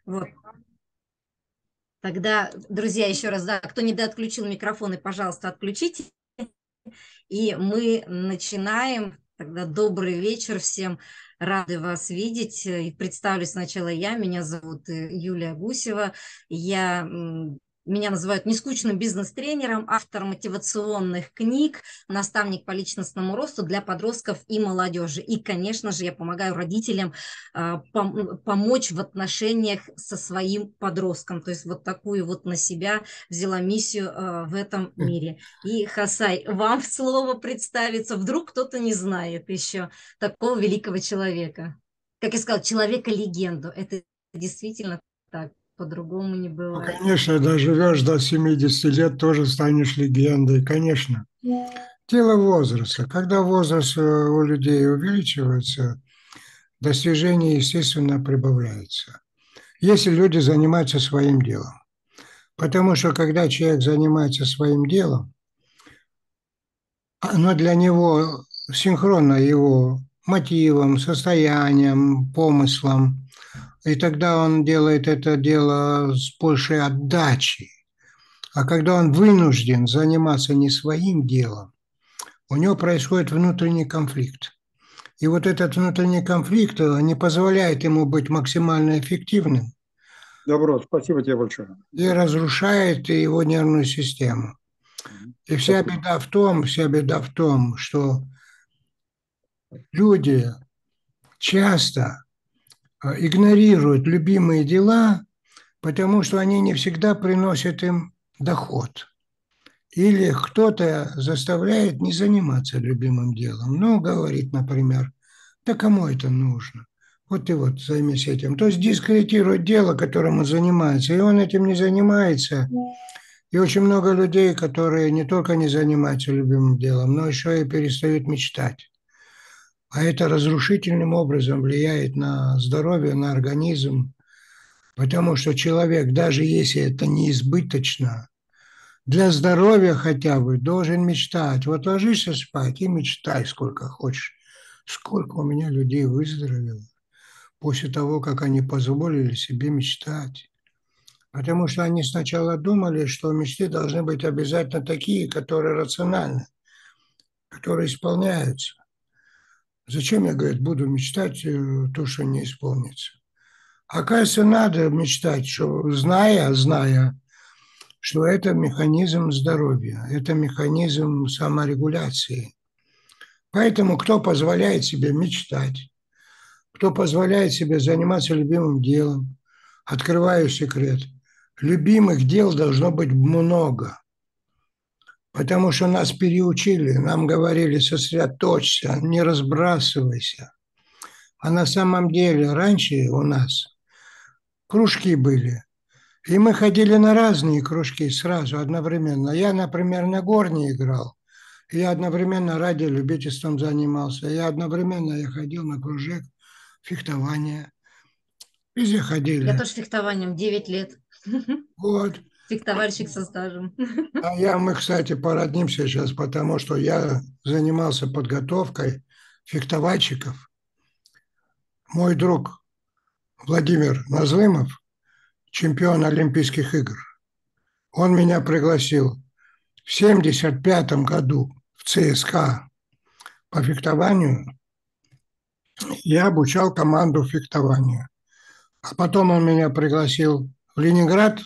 Вот. Тогда, друзья, еще раз, да, кто не доотключил микрофоны, пожалуйста, отключите. И мы начинаем. Тогда добрый вечер всем. Рады вас видеть. И представлю сначала я. Меня зовут Юлия Гусева. Меня называют нескучным бизнес-тренером, автор мотивационных книг, наставник по личностному росту для подростков и молодежи. И, конечно же, я помогаю родителям помочь в отношениях со своим подростком. То есть вот такую вот на себя взяла миссию в этом мире. И, Хасай, вам слово представиться. Вдруг кто-то не знает еще такого великого человека. Как я сказала, человека-легенду. Это действительно так. По-другому не Ну, бывает. конечно, доживешь до 70 лет, тоже станешь легендой, конечно. Дело возраста. Когда возраст у людей увеличивается, достижения, естественно, прибавляются. Если люди занимаются своим делом. Потому что когда человек занимается своим делом, оно для него синхронно его мотивам, состоянием, помыслом, и тогда он делает это дело с большей отдачей. А когда он вынужден заниматься не своим делом, у него происходит внутренний конфликт. И вот этот внутренний конфликт не позволяет ему быть максимально эффективным Добро, спасибо тебе большое. и разрушает его нервную систему. И Спасибо. вся беда в том, что люди часто игнорируют любимые дела, потому что они не всегда приносят им доход. Или кто-то заставляет не заниматься любимым делом. Ну, говорит, например, да кому это нужно? Вот ты вот займись этим. То есть дискредитирует дело, которым он занимается, и он этим не занимается. И очень много людей, которые не только не занимаются любимым делом, но еще и перестают мечтать. А это разрушительным образом влияет на здоровье, на организм, потому что человек, даже если это не избыточно, для здоровья хотя бы должен мечтать. Вот ложишься спать и мечтай сколько хочешь. Сколько у меня людей выздоровело после того, как они позволили себе мечтать. Потому что они сначала думали, что мечты должны быть обязательно такие, которые рациональны, которые исполняются. Зачем я, говорит, буду мечтать то, что не исполнится? Оказывается, надо мечтать, что, зная, что это механизм здоровья, это механизм саморегуляции. Поэтому кто позволяет себе мечтать, кто позволяет себе заниматься любимым делом, открываю секрет, любимых дел должно быть много, потому что нас переучили, нам говорили сосредоточься, не разбрасывайся. А на самом деле раньше у нас кружки были, и мы ходили на разные кружки сразу, одновременно. Я, например, на горне играл, я одновременно радиолюбительством занимался, я ходил на кружок фехтования. Везде Я ходили. тоже фехтованием 9 лет. Вот. Фехтовальщик со стажем. Мы, кстати, породнимся сейчас, потому что я занимался подготовкой фехтовальщиков. Мой друг Владимир Назлымов, чемпион Олимпийских игр, он меня пригласил в 1975 году в ЦСКА по фехтованию. Я обучал команду фехтованию. А потом он меня пригласил в Ленинград.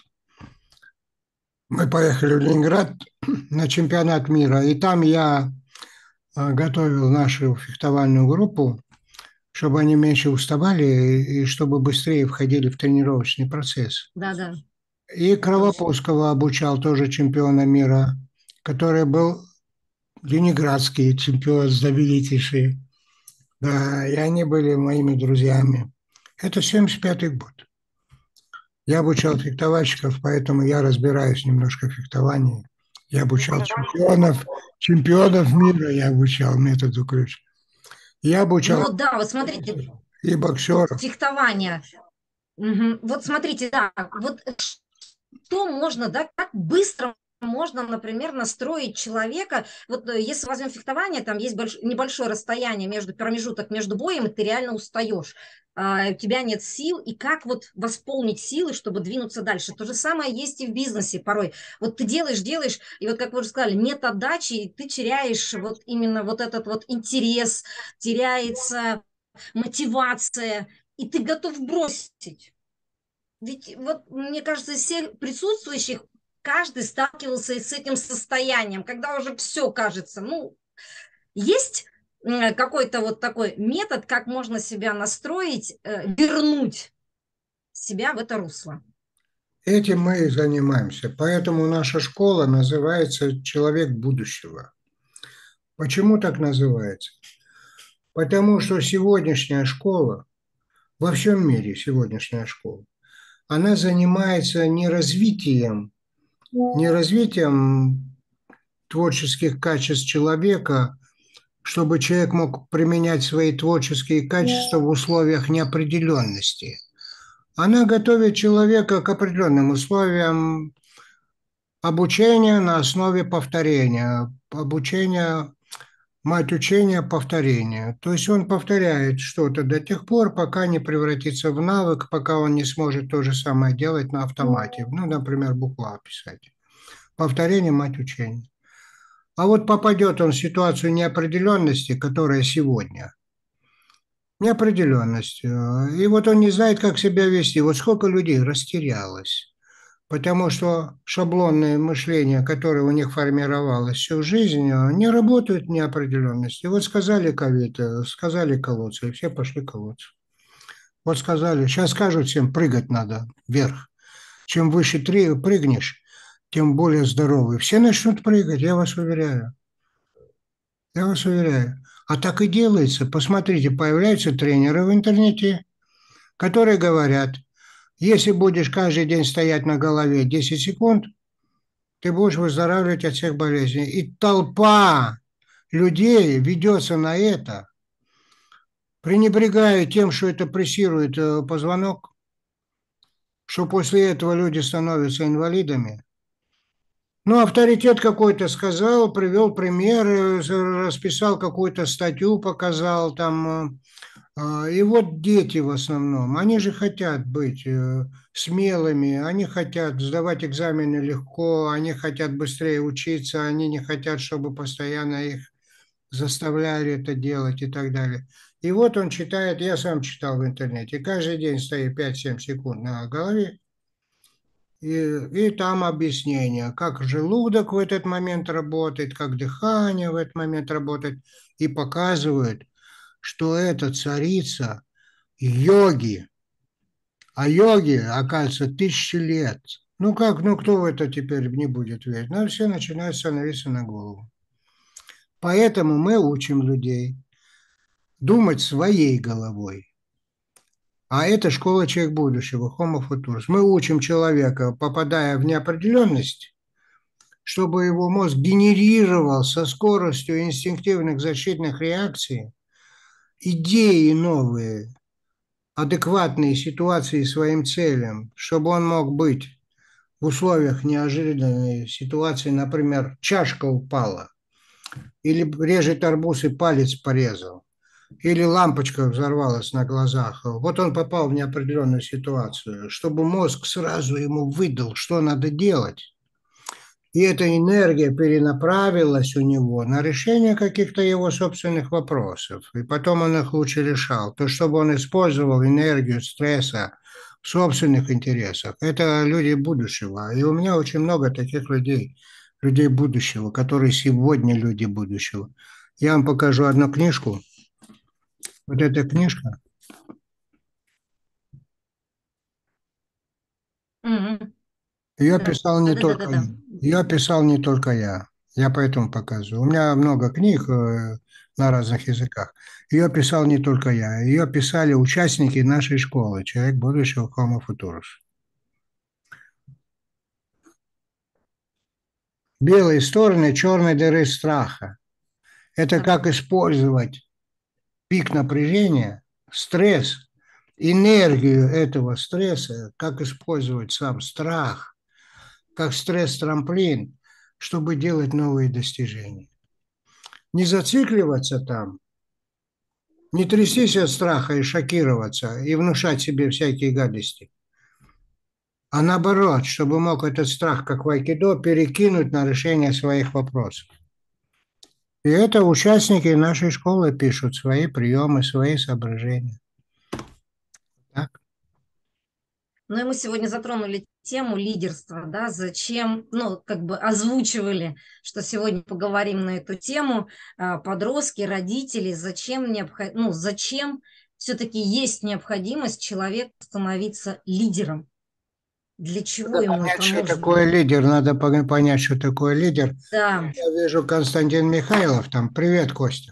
Мы поехали в Ленинград на чемпионат мира. И там я готовил нашу фехтовальную группу, чтобы они меньше уставали и чтобы быстрее входили в тренировочный процесс. Да-да, И точно. Кровопускова обучал тоже чемпиона мира, который был ленинградский чемпион знаменитейший. Да, и они были моими друзьями. Это 75-й год. Я обучал фехтовальщиков, поэтому я разбираюсь немножко в фехтовании. Я обучал чемпионов мира, я обучал методу ключ. Я Ну обучал вот да, вот смотрите, и вот боксеров. фехтование. Мгм. Вот смотрите, да, вот что можно, да, как быстро можно, например, настроить человека. Вот если возьмем фехтование, там есть небольшое расстояние между промежуток между боем, и ты реально устаешь. у тебя нет сил, и как вот восполнить силы, чтобы двинуться дальше. То же самое есть и в бизнесе порой. Вот ты делаешь, и вот, как вы уже сказали, нет отдачи, и ты теряешь вот именно вот этот вот интерес, теряется мотивация, и ты готов бросить. Ведь вот, мне кажется, из всех присутствующих каждый сталкивался и с этим состоянием, когда уже все кажется, ну, есть какой-то вот такой метод, как можно себя настроить, вернуть себя в это русло. Этим мы и занимаемся. Поэтому наша школа называется «Человек будущего». Почему так называется? Потому что сегодняшняя школа, во всем мире сегодняшняя школа, она занимается не развитием творческих качеств человека, чтобы человек мог применять свои творческие качества в условиях неопределенности. Она готовит человека к определенным условиям обучения на основе повторения, обучения, мать учения, повторения. То есть он повторяет что-то до тех пор, пока не превратится в навык, пока он не сможет то же самое делать на автомате. Ну, например, букву А писать. Повторение – мать учения. А вот попадет он в ситуацию неопределенности, которая сегодня. Неопределенность. И вот он не знает, как себя вести. Вот сколько людей растерялось. Потому что шаблонное мышление, которое у них формировалось всю жизнь, не работает в неопределенности. Вот сказали ковид, сказали колоться, и все пошли колоться. Вот сказали, сейчас скажут всем, прыгать надо вверх. Чем выше прыгнешь, тем более здоровый. Все начнут прыгать, я вас уверяю. Я вас уверяю. А так и делается. Посмотрите, появляются тренеры в интернете, которые говорят, если будешь каждый день стоять на голове 10 секунд, ты будешь выздоравливать от всех болезней. И толпа людей ведется на это, пренебрегая тем, что это прессирует позвонок, что после этого люди становятся инвалидами. Ну, авторитет какой-то сказал, привел пример, расписал какую-то статью, показал там. И вот дети в основном, они же хотят быть смелыми, они хотят сдавать экзамены легко, они хотят быстрее учиться, они не хотят, чтобы постоянно их заставляли это делать и так далее. И вот он читает, я сам читал в интернете, каждый день стоит 5-7 секунд на голове, и там объяснение, как желудок в этот момент работает, как дыхание в этот момент работает, и показывают, что это царица йоги. А йоги, оказывается, тысячи лет. Ну как, ну кто в это теперь не будет верить? Ну все начинают становиться на голову. Поэтому мы учим людей думать своей головой. А это школа человек будущего, Homo Futurus. Мы учим человека, попадая в неопределенность, чтобы его мозг генерировал со скоростью инстинктивных защитных реакций идеи новые, адекватные ситуации своим целям, чтобы он мог быть в условиях неожиданной ситуации, например, чашка упала, или режет арбуз и палец порезал, или лампочка взорвалась на глазах. Вот он попал в неопределенную ситуацию, чтобы мозг сразу ему выдал, что надо делать. И эта энергия перенаправилась у него на решение каких-то его собственных вопросов. И потом он их лучше решал. То, чтобы он использовал энергию стресса в собственных интересах. Это люди будущего. И у меня очень много таких людей, людей будущего, которые сегодня люди будущего. Я вам покажу одну книжку. Вот эта книжка. Мгм. Ее Да, писал не да, да, да, только, да. ее писал не только я. Я поэтому показываю. У меня много книг на разных языках. Ее писал не только я. Ее писали участники нашей школы «Человек будущего Homo Futurus». Белые стороны черной дыры страха. Это Да. как использовать пик напряжения, стресс, энергию этого стресса, как использовать сам страх, как стресс-трамплин, чтобы делать новые достижения. Не зацикливаться там, Не трястись от страха и шокироваться, и внушать себе всякие гадости. А наоборот, чтобы мог этот страх, как в айкидо, перекинуть на решение своих вопросов. И это участники нашей школы пишут свои приемы, свои соображения. Так? Ну и мы сегодня затронули тему лидерства, да, зачем, ну, как бы озвучивали, что сегодня поговорим на эту тему, подростки, родители, зачем все-таки есть необходимость человеку становиться лидером, для чего Надо ему понять, это что нужно. такое лидер. Надо понять, что такое лидер. Да, Я вижу Константин Михайлов там. Привет, Костя.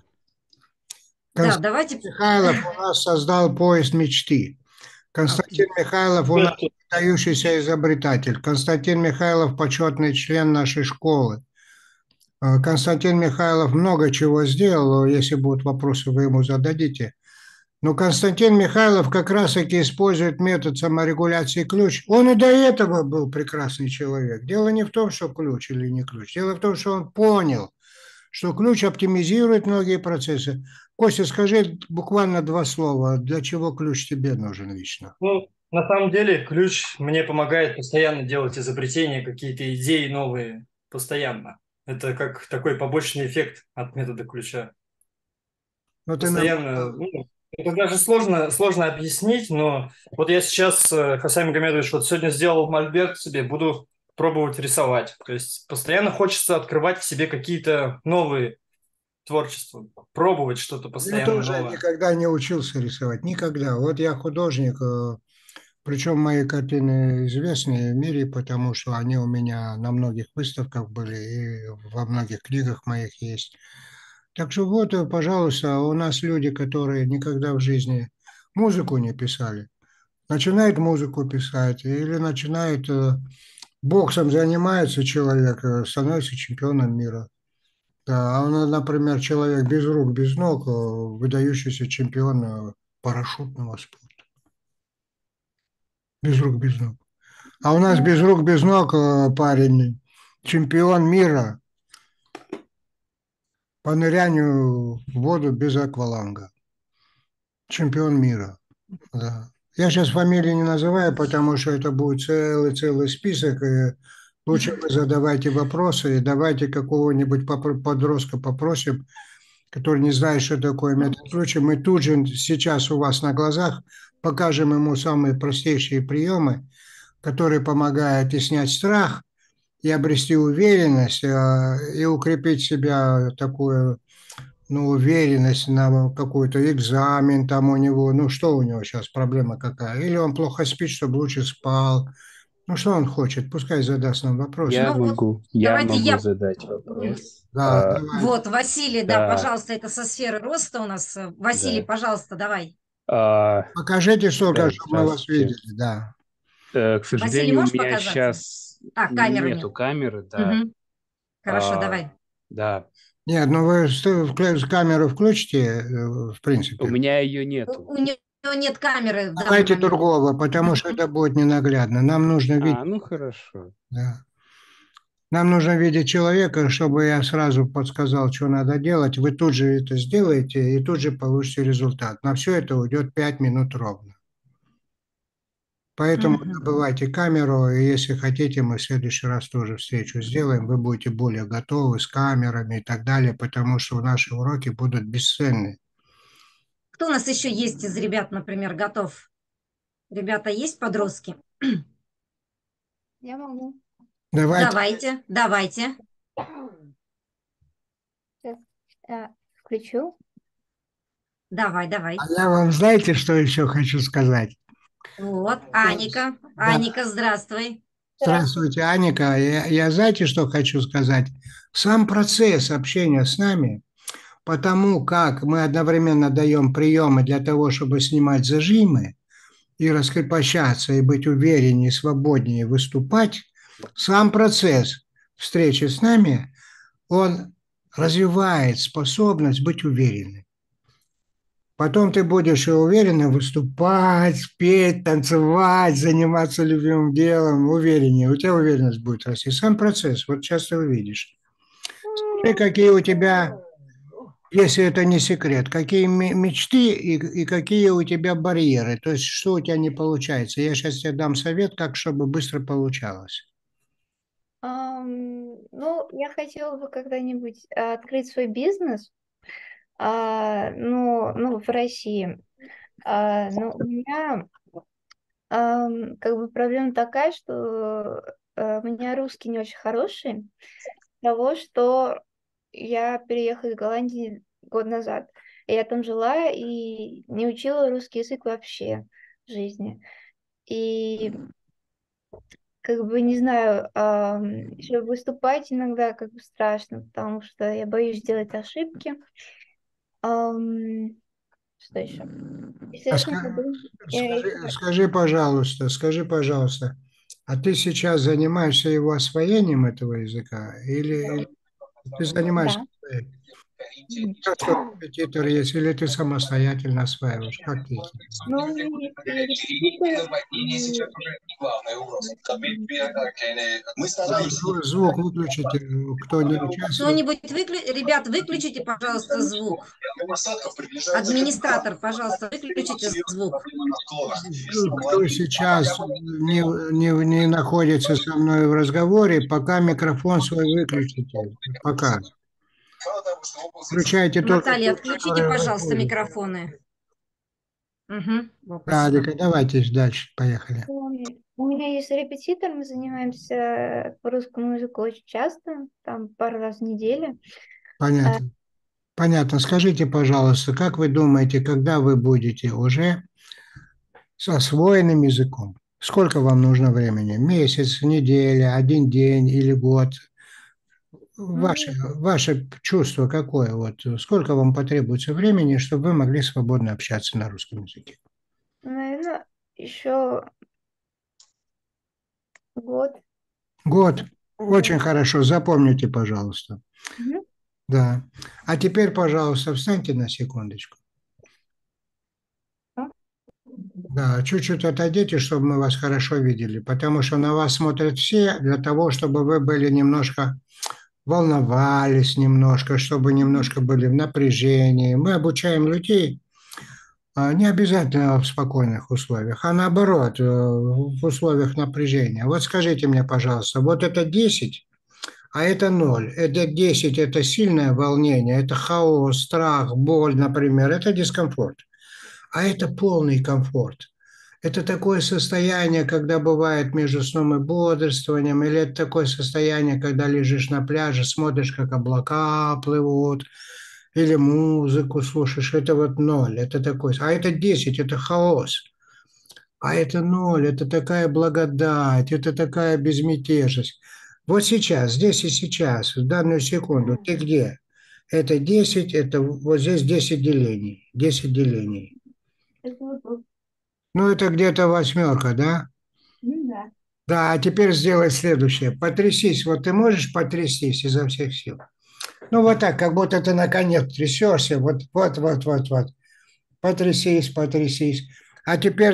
да, Константин давайте, Михайлов у нас создал поезд мечты. Константин Михайлов у нас выдающийся изобретатель. Константин Михайлов почетный член нашей школы. Константин Михайлов много чего сделал. Если будут вопросы, вы ему зададите. Но Константин Михайлов как раз-таки использует метод саморегуляции ключ. Он и до этого был прекрасный человек. Дело не в том, что ключ или не ключ. Дело в том, что он понял, что ключ оптимизирует многие процессы. Костя, скажи буквально два слова. Для чего ключ тебе нужен лично? Ну, на самом деле, ключ мне помогает постоянно делать изобретения, какие-то идеи новые, постоянно. Это как такой побочный эффект от метода ключа. Ну, ты нам... Постоянно, ну, это даже сложно объяснить, но вот я сейчас, Хасам Магомедович, вот сегодня сделал мольберт себе, буду пробовать рисовать. То есть постоянно хочется открывать в себе какие-то новые творчества, пробовать что-то Я постоянно тоже новое. никогда не учился рисовать. Никогда. Вот я художник, причем мои картины известны в мире, потому что они у меня на многих выставках были и во многих книгах моих есть. Так что вот, пожалуйста, у нас люди, которые никогда в жизни музыку не писали, начинает музыку писать или начинает боксом занимается человек, становится чемпионом мира. Да, а он, например, человек без рук, без ног, выдающийся чемпион парашютного спорта. Без рук, без ног. А у нас без рук, без ног парень, чемпион мира по нырянию в воду без акваланга. Чемпион мира. Да. Я сейчас фамилии не называю, потому что это будет целый список. И лучше вы задавайте вопросы и давайте какого-нибудь подростка попросим, который не знает, что такое метод ключа. Мы тут же сейчас у вас на глазах покажем ему самые простейшие приемы, которые помогают и снять страх, и обрести уверенность, и укрепить себя такую, ну, уверенность на какой-то экзамен там у него. Ну, что у него сейчас, проблема какая? Или он плохо спит, чтобы лучше спал. Ну, что он хочет? Пускай задаст нам вопрос. ну вот, Я давайте могу я. задать вопрос. Да, давай. Вот, Василий, да, Да, пожалуйста, это со сферы роста у нас. Василий, да. пожалуйста, давай. Покажите столько, Да, чтобы мы вас здравствуйте. видели, да. К Василий, сожалению, у можешь меня показаться? сейчас Камеры нет. нету камеры, да. Мгм. Хорошо, давай. Да, Нет, ну вы камеру включите, в у принципе. меня ее У нету. него нет камеры в данный Давайте момент. другого, потому что это будет ненаглядно. Нам нужно видеть, Ну хорошо. да. Нам нужно видеть человека, чтобы я сразу подсказал, что надо делать. Вы тут же это сделаете и тут же получите результат. На все это уйдет 5 минут ровно. Поэтому Мгм. добывайте камеру, и если хотите, мы в следующий раз тоже встречу сделаем. Вы будете более готовы с камерами и так далее, потому что наши уроки будут бесценны. Кто у нас еще есть из ребят, например, готов? Ребята есть подростки? Я могу. Давайте. Давайте. Сейчас включу. Давай. А я вам знаете, что еще хочу сказать? Вот, Аника. Да. Аника, здравствуй. Здравствуйте, Аника. Я знаете, что хочу сказать? Сам процесс общения с нами, потому как мы одновременно даем приемы для того, чтобы снимать зажимы и раскрепощаться, и быть увереннее, свободнее выступать, сам процесс встречи с нами, он развивает способность быть уверенным. Потом ты будешь и уверенно выступать, петь, танцевать, заниматься любимым делом, увереннее. У тебя уверенность будет расти. Сам процесс, вот сейчас ты увидишь. Смотри, какие у тебя Если это не секрет, какие мечты и какие у тебя барьеры? То есть, что у тебя не получается? Я сейчас тебе дам совет, как чтобы быстро получалось. Ну, я хотела бы когда-нибудь открыть свой бизнес, ну, в России. Но у меня как бы проблема такая, что у меня русский не очень хороший, того, что я переехала из Голландии год назад. И я там жила и не учила русский язык вообще в жизни. И как бы не знаю, еще выступать иногда как бы страшно, потому что я боюсь сделать ошибки. Ам, что еще? А Естественно, скажи, пожалуйста, а ты сейчас занимаешься его освоением этого языка или ты занимаешься да. своим? Мгм. Какой репетитор есть, или ты самостоятельно осваиваешь? Как ты это Ну, делаешь? у меня есть и репетитор, и Звук выключите, кто не участвует. Кто-нибудь ребят, выключите, пожалуйста, звук. Администратор, пожалуйста, выключите звук. Кто сейчас не находится со мной в разговоре, пока микрофон свой выключите. Пока. Включайте только Наталья, тот, отключите, который пожалуйста, находится. микрофоны. Угу, Да, спасибо. Алика, давайте дальше, поехали. у меня есть репетитор, мы занимаемся по русскому языку очень часто, там пару раз в неделю. А, Понятно. Понятно. Скажите, пожалуйста, как вы думаете, когда вы будете уже с освоенным языком? Сколько вам нужно времени? Месяц, неделя, один день или год? ну, Ваше чувство какое? Вот сколько вам потребуется времени, чтобы вы могли свободно общаться на русском языке? наверное, еще год. Год. Да. Очень хорошо. Запомните, пожалуйста. Мгм. Да. А теперь, пожалуйста, встаньте на секундочку. А, Да, чуть-чуть отойдите, чтобы мы вас хорошо видели, потому что на вас смотрят все для того, чтобы вы были немножко волновались немножко, чтобы немножко были в напряжении. Мы обучаем людей не обязательно в спокойных условиях, а наоборот, в условиях напряжения. Вот скажите мне, пожалуйста, вот это 10, а это 0. Это 10, это сильное волнение, это хаос, страх, боль, например, это дискомфорт. А это полный комфорт. Это такое состояние, когда бывает между сном и бодрствованием, или это такое состояние, когда лежишь на пляже, смотришь, как облака плывут, или музыку слушаешь. Это вот 0, это такой. А это 10, это хаос. А это 0, это такая благодать, это такая безмятежность. Вот сейчас, здесь и сейчас, в данную секунду, ты где? Это 10, это вот здесь 10 делений. 10 делений. это вот тут. Ну, это где-то восьмерка, да? Да. Да, а теперь сделай следующее. Потрясись. Вот ты можешь потрястись изо всех сил? Ну, вот так, как будто ты на коне трясешься. Вот. Потрясись, потрясись. А теперь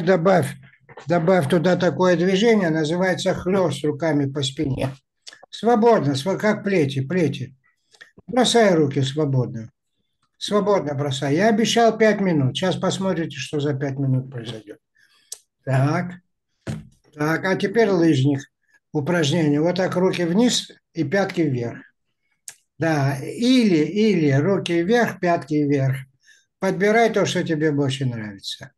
добавь туда такое движение, называется хлест руками по спине. Свободно, как плети. Бросай руки свободно. Свободно бросай. Я обещал 5 минут. Сейчас посмотрите, что за 5 минут произойдет. Так. Так, а теперь лыжник. Упражнение. Вот так руки вниз и пятки вверх. Да, или руки вверх, пятки вверх. Подбирай то, что тебе больше нравится.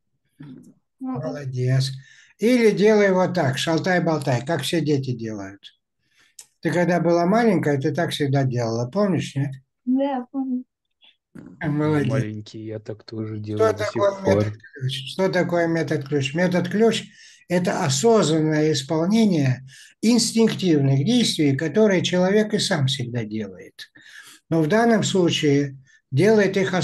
Ну, Молодец. Или делай вот так, шалтай-болтай, как все дети делают. Ты когда была маленькая, ты так всегда делала, помнишь, нет? да, помню. Молодец. Маленький, я так тоже Что делаю до сих такое пор. метод-ключ? Что такое метод-ключ? Метод-ключ – это осознанное исполнение инстинктивных действий, которые человек и сам всегда делает. Но в данном случае делает их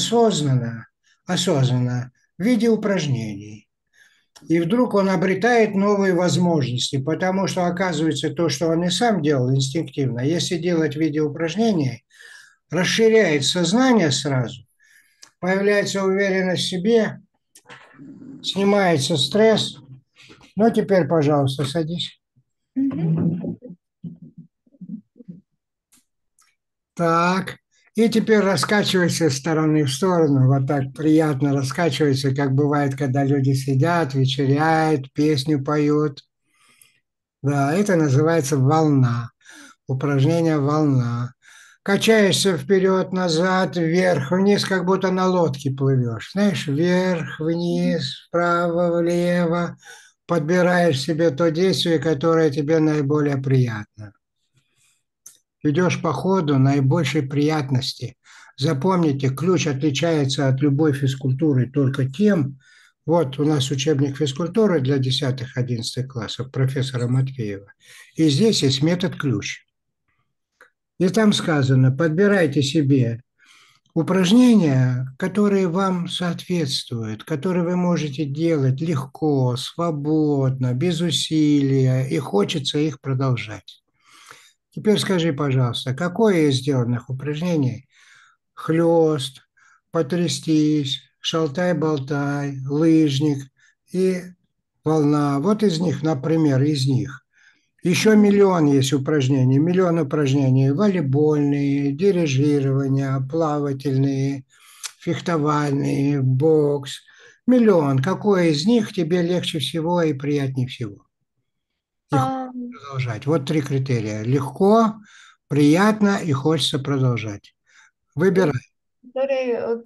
осознанно, в виде упражнений. И вдруг он обретает новые возможности, потому что оказывается то, что он и сам делал инстинктивно, если делать в виде упражнений, расширяет сознание сразу, появляется уверенность в себе, снимается стресс. Ну, теперь, пожалуйста, садись. Мгм. Так. И теперь раскачивайся из стороны в сторону. Вот так приятно раскачивайся, как бывает, когда люди сидят, вечеряют, песню поют. Да, это называется волна. Упражнение волна. Качаешься вперед, назад, вверх, вниз, как будто на лодке плывешь. Знаешь, вверх, вниз, вправо, влево. Подбираешь себе то действие, которое тебе наиболее приятно. Идешь по ходу наибольшей приятности. Запомните, ключ отличается от любой физкультуры только тем, вот у нас учебник физкультуры для 10-11 классов профессора Матвеева, и здесь есть метод ключ. И там сказано, подбирайте себе упражнения, которые вам соответствуют, которые вы можете делать легко, свободно, без усилия, и хочется их продолжать. Теперь скажи, пожалуйста, какое из сделанных упражнений хлест, потрястись, шалтай-болтай, лыжник и волна. Вот из них, например, из них. Еще миллион есть упражнений, миллион упражнений. Волейбольные, дирижирование, плавательные, фехтовальные, бокс. Миллион. Какой из них тебе легче всего и приятнее всего? И хочется Ам, продолжать. Вот 3 критерия. Легко, приятно и хочется продолжать. Выбирай. который вот,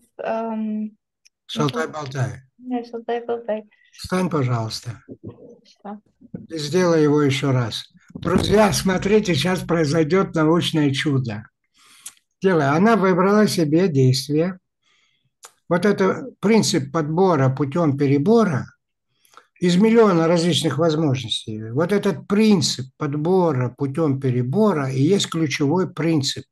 не помню, Шалтай-болтай. шалтай-болтай. Встань, пожалуйста, Что? и сделай его еще раз. Друзья, смотрите, сейчас произойдет научное чудо. Делай. Она выбрала себе действие. Вот это принцип подбора путем перебора из миллиона различных возможностей. Вот этот принцип подбора путем перебора и есть ключевой принцип.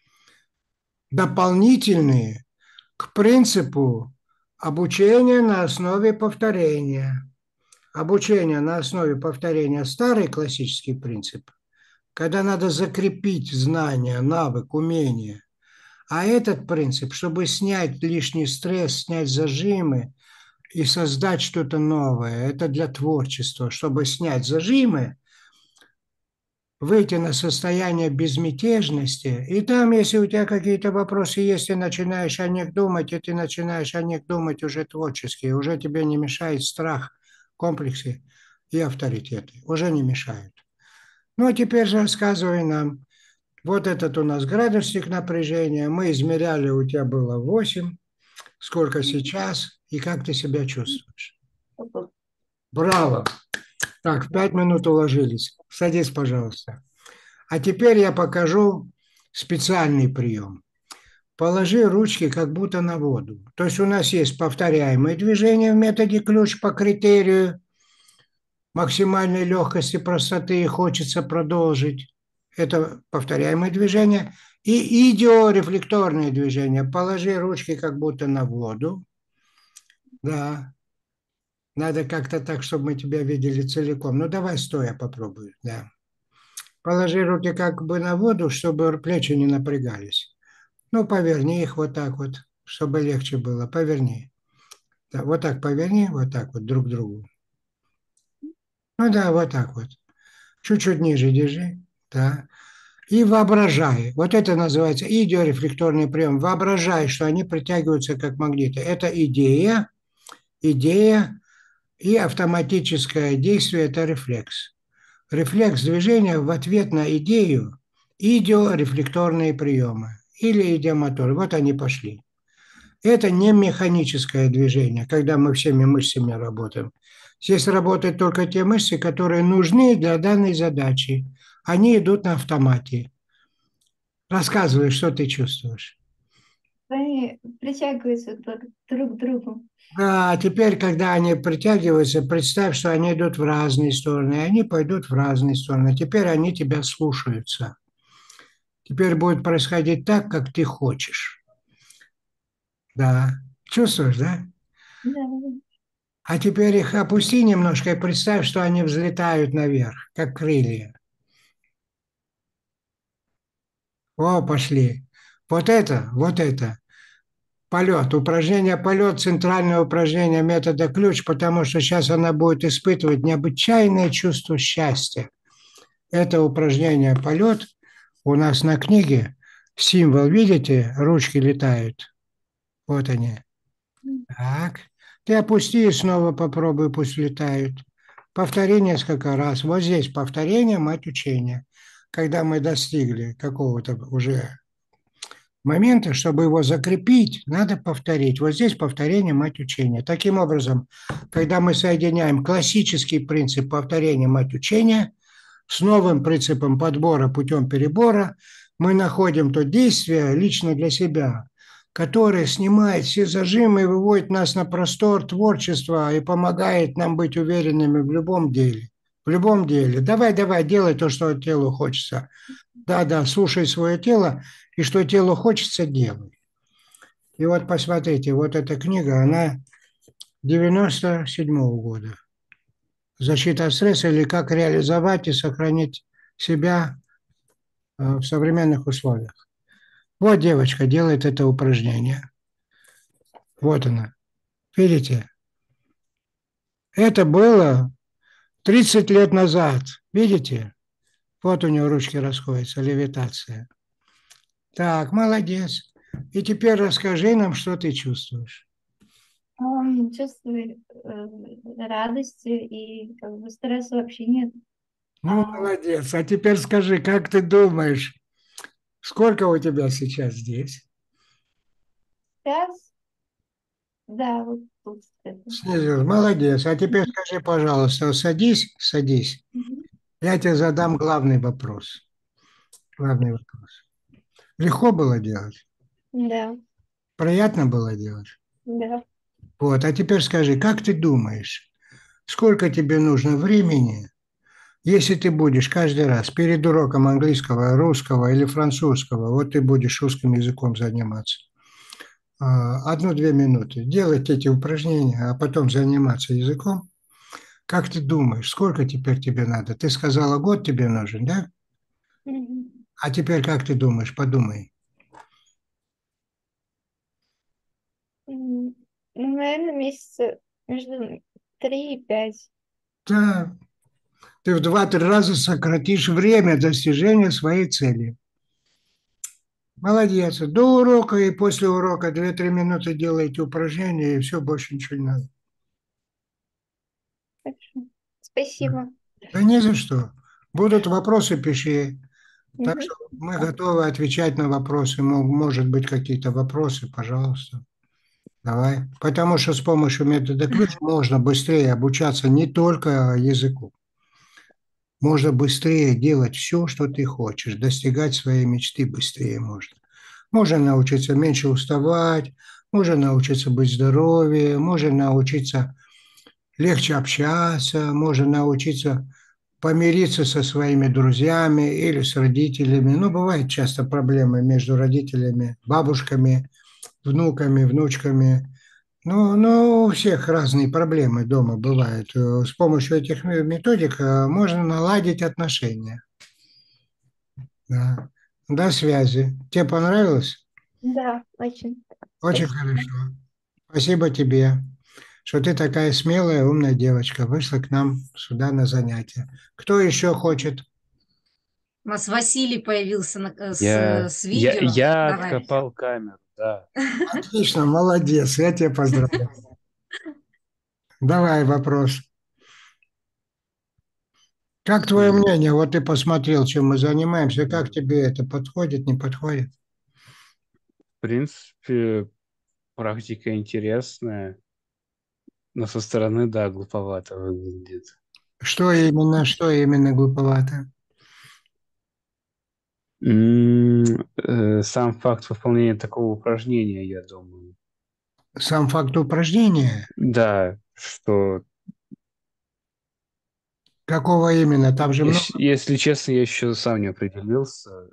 Дополнительные к принципу обучения на основе повторения. Обучение на основе повторения – старый классический принцип, когда надо закрепить знания, навык, умение. А этот принцип, чтобы снять лишний стресс, снять зажимы и создать что-то новое, это для творчества, чтобы снять зажимы, выйти на состояние безмятежности, и там, если у тебя какие-то вопросы есть, ты начинаешь о них думать, и ты начинаешь о них думать уже творчески, уже тебе не мешает страх, комплексы и авторитеты, уже не мешают. Ну, а теперь же рассказывай нам, вот этот у нас градусник напряжения, мы измеряли, у тебя было 8, сколько сейчас, и как ты себя чувствуешь? Браво! Так, в 5 минут уложились. Садись, пожалуйста. А теперь я покажу специальный прием. Положи ручки как будто на воду. То есть у нас есть повторяемые движения в методе ключ по критерию максимальной легкости, простоты и хочется продолжить. Это повторяемые движения. И идиорефлекторные движения. Положи ручки как будто на воду. Да. Надо как-то так, чтобы мы тебя видели целиком. Ну, давай стоя попробуй. Да. Положи руки как бы на воду, чтобы плечи не напрягались. Ну, поверни их вот так вот, чтобы легче было. Поверни. Да, вот так поверни, вот так вот друг к другу. Ну да, вот так вот. Чуть-чуть ниже держи. Да. И воображай. Вот это называется идиорефлекторный прием. Воображай, что они притягиваются как магниты. Это идея и автоматическое действие – это рефлекс. Рефлекс движения в ответ на идею – идиорефлекторные приемы или идиомоторы. Вот они пошли. Это не механическое движение, когда мы всеми мышцами работаем. Здесь работают только те мышцы, которые нужны для данной задачи. Они идут на автомате. Рассказывай, что ты чувствуешь. Они притягиваются друг к другу. А теперь, когда они притягиваются, представь, что они идут в разные стороны, и они пойдут в разные стороны. Теперь они тебя слушаются. Теперь будет происходить так, как ты хочешь. Да. Чувствуешь, да? Да. А теперь их опусти немножко и представь, что они взлетают наверх, как крылья. О, пошли. Вот это. Полет, упражнение полет, центральное упражнение метода ключ, потому что сейчас она будет испытывать необычайное чувство счастья. Это упражнение полет у нас на книге Символ, видите? Ручки летают. Вот они. Так. Ты опусти и снова попробуй, пусть летают. Повтори несколько раз. Вот здесь повторение, мать учения. Когда мы достигли какого-то уже момента, чтобы его закрепить, надо повторить. Вот здесь повторение, мать учения. Таким образом, когда мы соединяем классический принцип повторения, мать учения, с новым принципом подбора путем перебора, мы находим то действие лично для себя, которое снимает все зажимы и выводит нас на простор творчества и помогает нам быть уверенными в любом деле. В любом деле. Давай, давай, делай то, что телу хочется. Да, да, слушай свое тело, и что телу хочется, делай. И вот посмотрите, вот эта книга, она 97-го года. «Защита от стресса» или «Как реализовать и сохранить себя в современных условиях». Вот девочка делает это упражнение. Вот она. Видите? Это было 30 лет назад. Видите? Вот у нее ручки расходятся, левитация. Так, молодец. И теперь расскажи нам, что ты чувствуешь. Чувствую радость и как бы стресса вообще нет. Ну, молодец. А теперь скажи, как ты думаешь, сколько у тебя сейчас здесь? Сейчас, да, вот тут это. Снизу. Молодец. А теперь скажи, пожалуйста, садись, садись. Мгм. Я тебе задам главный вопрос. Главный вопрос. Легко было делать? Да, Приятно было делать? да. Вот. А теперь скажи, как ты думаешь, сколько тебе нужно времени, если ты будешь каждый раз перед уроком английского, русского или французского, вот ты будешь русским языком заниматься, 1-2 минуты делать эти упражнения, а потом заниматься языком. Как ты думаешь, сколько теперь тебе надо? Ты сказала, год тебе нужен, да? Мгм. А теперь как ты думаешь? Подумай. Ну, наверное, месяца между 3 и 5. Да, ты в 2-3 раза сократишь время достижения своей цели. Молодец. До урока и после урока 2-3 минуты делайте упражнения, и все, больше ничего не надо. Хорошо. Спасибо. Да не за что. Будут вопросы, пиши. Так Мгм. что мы готовы отвечать на вопросы. Может быть, какие-то вопросы, пожалуйста. Давай. Потому что с помощью метода ключ можно быстрее обучаться не только языку. Можно быстрее делать все, что ты хочешь, достигать своей мечты быстрее можно. Можно научиться меньше уставать, можно научиться быть здоровее, можно научиться легче общаться, можно научиться помириться со своими друзьями или с родителями. Ну, бывают часто проблемы между родителями, бабушками, внуками, внучками. Ну, у всех разные проблемы дома бывают. С помощью этих методик можно наладить отношения. Да. До связи. Тебе понравилось? Да, очень. Очень Спасибо. хорошо. Спасибо тебе, что ты такая смелая, умная девочка, вышла к нам сюда на занятия. Кто еще хочет? У нас Василий появился Я, с я, видео. я Давай. откопал камеру, да. Отлично, молодец, я тебя поздравляю. Давай вопрос. Как твое М, мнение? Вот ты посмотрел, чем мы занимаемся. Как тебе это подходит, не подходит? В принципе, практика интересная, но со стороны, да, глуповато выглядит. Что именно глуповато? Сам факт выполнения такого упражнения, я думаю. Сам факт упражнения? Да, что, Какого именно? Там же много. если честно, я еще сам не определился.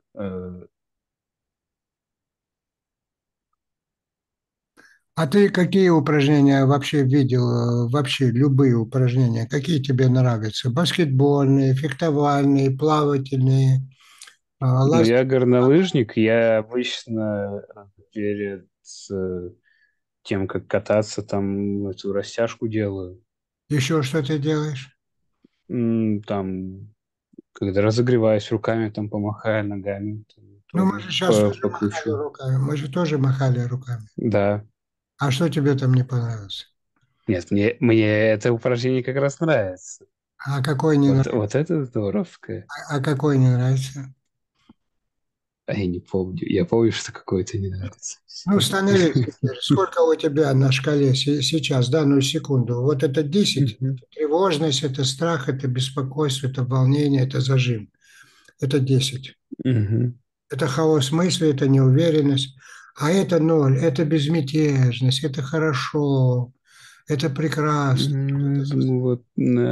А ты какие упражнения вообще видел? Вообще любые упражнения? Какие тебе нравятся? Баскетбольные, фехтовальные, плавательные, Ну, лазить? я горнолыжник, я обычно перед тем, как кататься, там эту растяжку делаю. Еще что ты делаешь? Там, когда разогреваюсь руками, там помахаю ногами. Ну, мы тоже же сейчас тоже махали покручу. руками. Мы же тоже махали руками. Да. А что тебе там не понравилось? Нет, мне это упражнение как раз нравится. А какой не нравится? Вот это здоровское. А какой не нравится? А я не помню. Я помню, что какое-то не нравится. Ну, становись теперь. Сколько у тебя на шкале сейчас, данную секунду? Вот это 10, Мгм. это тревожность, это страх, это беспокойство, это волнение, это зажим. Это 10. Мгм. Это хаос мысли, это неуверенность. А это 0, это безмятежность, это хорошо, это прекрасно. Я думаю, вот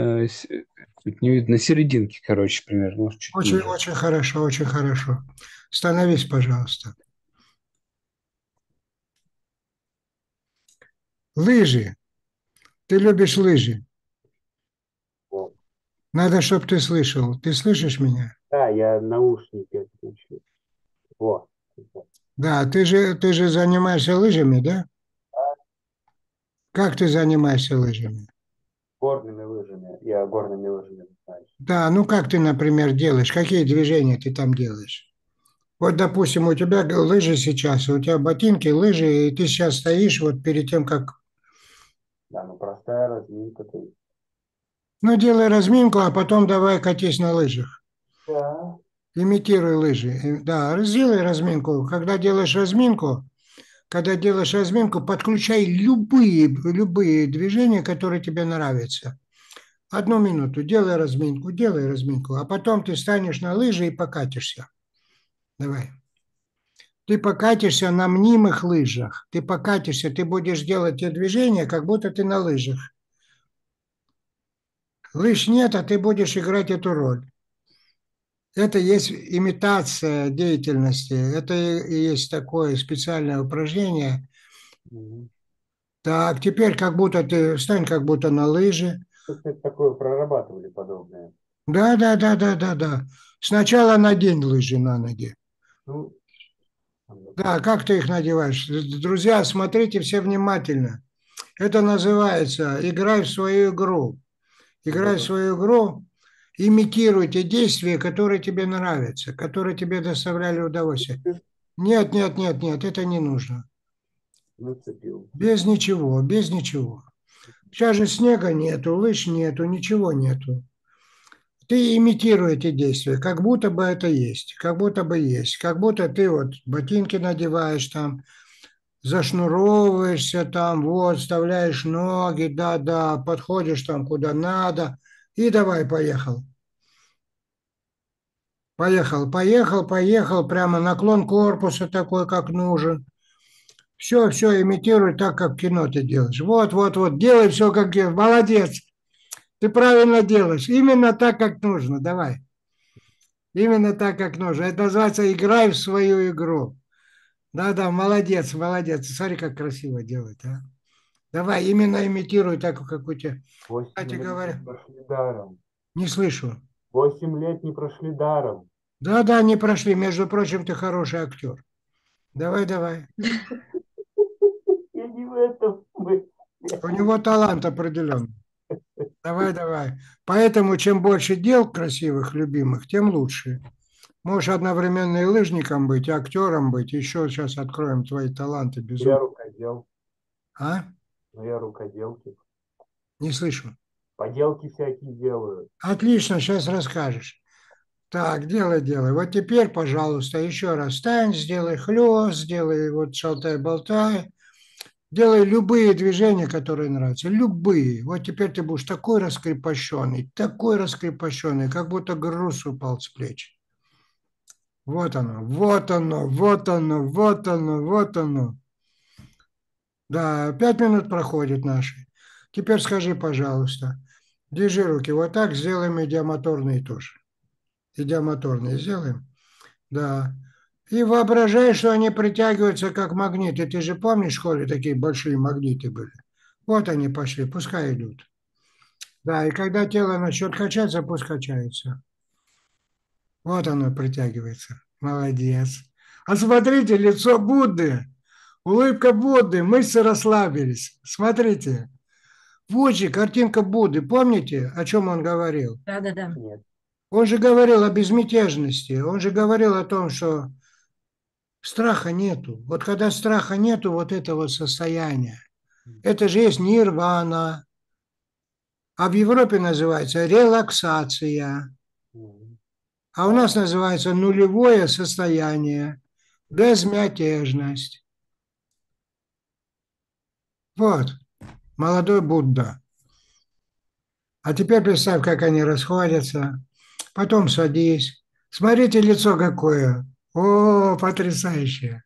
на серединке, короче, примерно, может, чуть Очень, ниже. очень хорошо, очень хорошо. Становись, пожалуйста. Лыжи. Ты любишь лыжи. Вот. Надо, чтобы ты слышал. Ты слышишь меня? Да, я наушники отключил. Вот. Да, ты же занимаешься лыжами, да? Как ты занимаешься лыжами? Горными лыжами. Я горными лыжами занимаюсь. Да, ну как ты, например, делаешь? Какие движения ты там делаешь? Вот, допустим, у тебя лыжи сейчас, у тебя ботинки, лыжи, и ты сейчас стоишь вот перед тем, как... Да, ну простая разминка. Ну, делай разминку, а потом давай катись на лыжах. Да. Имитируй лыжи. Да, сделай разминку. Когда делаешь разминку, подключай любые движения, которые тебе нравятся. 1 минуту, делай разминку, а потом ты станешь на лыжи и покатишься. Давай. Ты покатишься на мнимых лыжах. Ты покатишься, ты будешь делать те движения, как будто ты на лыжах. Лыж нет, а ты будешь играть эту роль. Это есть имитация деятельности. Это и есть такое специальное упражнение. Мгм. Так, теперь как будто ты встань, как будто на лыжи. Что-то такое прорабатывали подобное. Да, да, да, да, да, да. Сначала надень лыжи на ноги. Ну, Да, как ты их надеваешь? Друзья, смотрите все внимательно. Это называется «играй в свою игру». Играй в свою игру, имитируйте действия, которые тебе нравятся, которые тебе доставляли удовольствие. Нет, нет, нет, нет, это не нужно. нацепил. Без ничего, без ничего. Сейчас же снега нету, лыж нету, ничего нету. Ты имитируй эти действия, как будто бы это есть, как будто бы есть, как будто ты вот ботинки надеваешь там, зашнуровываешься там, вот, вставляешь ноги, да-да, подходишь там куда надо, и давай, поехал. Поехал, поехал, поехал, прямо наклон корпуса такой, как нужен. Все, все, имитируй так, как в кино ты делаешь. Вот, вот, вот, делай все, как делаешь. Молодец, ты правильно делаешь. Именно так, как нужно, давай. Именно так, как нужно. Это называется «играй в свою игру». Да-да, молодец, молодец. Смотри, как красиво делать, а. Давай, именно имитируй так, как у тебя. 8 Кстати лет не говоря, прошли даром. не слышу. 8 лет не прошли даром. Да-да, не прошли. Между прочим, ты хороший актер. Давай, давай. Я не в этом смысле. У него талант определенный. Давай, давай. Поэтому чем больше дел красивых, любимых, тем лучше. Можешь одновременно и лыжником быть, и актером быть. Еще сейчас откроем твои таланты Я безумно. рукодел. А? Но я руkoделки. Не слышу. Поделки всякие делаю. Отлично, сейчас расскажешь. Так, делай, делай. Вот теперь, пожалуйста, еще раз встань, сделай хлест, сделай вот шалтай-болтай. Делай любые движения, которые нравятся. Любые. Вот теперь ты будешь такой раскрепощенный, как будто груз упал с плеч. Вот оно, вот оно, вот оно, вот оно, вот оно. Да, 5 минут проходит наши. Теперь скажи, пожалуйста, держи руки вот так, сделаем идиомоторные тоже. Идиомоторные сделаем. Да. И воображай, что они притягиваются как магниты. Ты же помнишь, в школе такие большие магниты были? Вот они пошли, пускай идут. Да, и когда тело начнет качаться, пусть качается. Вот оно притягивается. Молодец. А смотрите, лицо Будды. Улыбка Будды, мышцы расслабились. Смотрите. Вот же картинка Будды. Помните, о чем он говорил? Да-да-да. Нет. Он же говорил о безмятежности. Он же говорил о том, что Страха нету. Вот когда страха нету, вот этого состояния, это же есть нирвана, а в Европе называется релаксация, а у нас называется нулевое состояние, безмятежность. Вот, молодой Будда. А теперь представь, как они расходятся. Потом садись. Смотрите, лицо какое. О, потрясающее.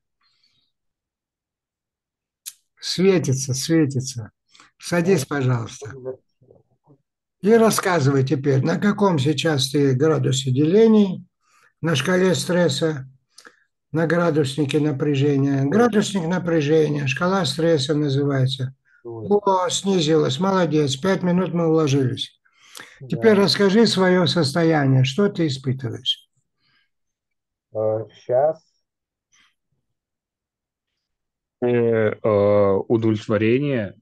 Светится, светится. Садись, пожалуйста. И рассказывай теперь, на каком сейчас ты градусе делений, на шкале стресса, на градуснике напряжения. Градусник напряжения, шкала стресса называется. О, снизилась, молодец, 5 минут мы уложились. Теперь расскажи свое состояние, что ты испытываешь. Сейчас удовлетворение,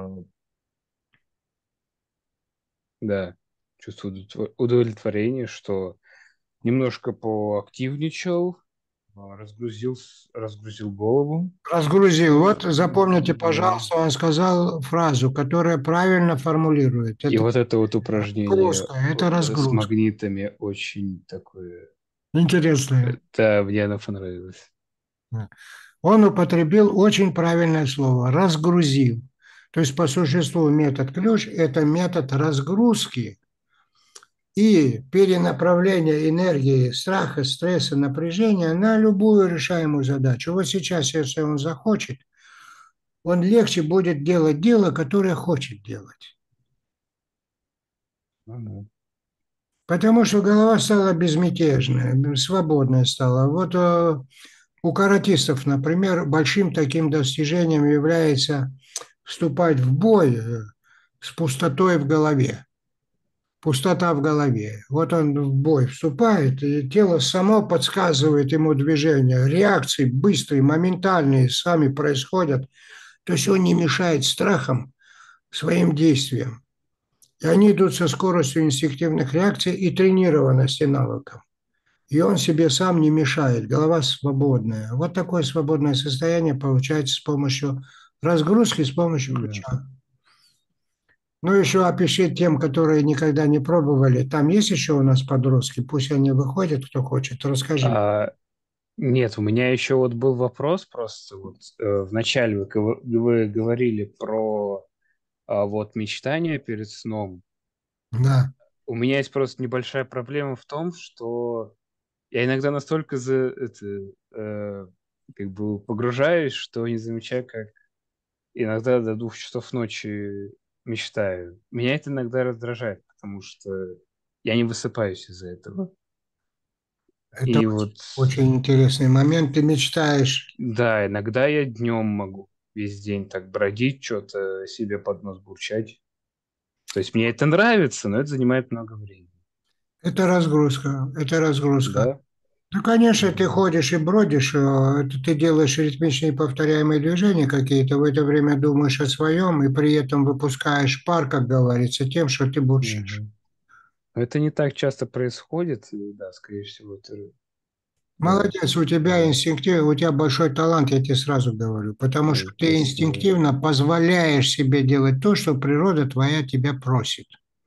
да, чувство удовлетворения, что немножко поактивничал, разгрузил голову. Разгрузил. Вот запомните, Да. пожалуйста, он сказал фразу, которая правильно формулирует. И Это вот это вот упражнение разгрузка, это с разгрузка. магнитами очень такое... Интересно. Да, мне оно понравилось. Он употребил очень правильное слово «разгрузил». То есть по существу метод ключ – это метод разгрузки и перенаправления энергии страха, стресса, напряжения на любую решаемую задачу. Вот сейчас, если он захочет, он легче будет делать дело, которое хочет делать. Потому что голова стала безмятежная, свободная стала. Вот у каратистов, например, большим таким достижением является вступать в бой с пустотой в голове. Пустота в голове. Вот он в бой вступает, и тело само подсказывает ему движения. Реакции быстрые, моментальные сами происходят. То есть он не мешает страхам своим действиям. И они идут со скоростью инстинктивных реакций и тренированности навыков. И он себе сам не мешает, голова свободная. Вот такое свободное состояние получается с помощью разгрузки, с помощью ключа. Ну, еще опиши тем, которые никогда не пробовали. Там есть еще у нас подростки, пусть они выходят, кто хочет, расскажи. Нет, у меня еще вот был вопрос просто. Вот, вначале вы говорили про вот мечтания перед сном. Да. У меня есть просто небольшая проблема в том, что я иногда настолько как бы погружаюсь, что не замечаю, как иногда до 2 часов ночи мечтаю. Меня это иногда раздражает, потому что я не высыпаюсь из-за этого. Это И вот, очень интересный момент. Ты мечтаешь. да, иногда я днем могу весь день так бродить, что-то себе под нос бурчать. То есть мне это нравится, но это занимает много времени. Это разгрузка. Это разгрузка. Да? Ну, конечно, ты Мгм. ходишь и бродишь, это ты делаешь ритмичные повторяемые движения какие-то, в это время думаешь о своем и при этом выпускаешь пар, как говорится, тем, что ты бурчишь. Мгм. Но это не так часто происходит, и да, скорее всего, это бывает. Молодец, у тебя инстинктив, у тебя большой талант, я тебе сразу говорю, потому что Ой, ты спасибо. инстинктивно позволяешь себе делать то, что природа твоя тебя просит.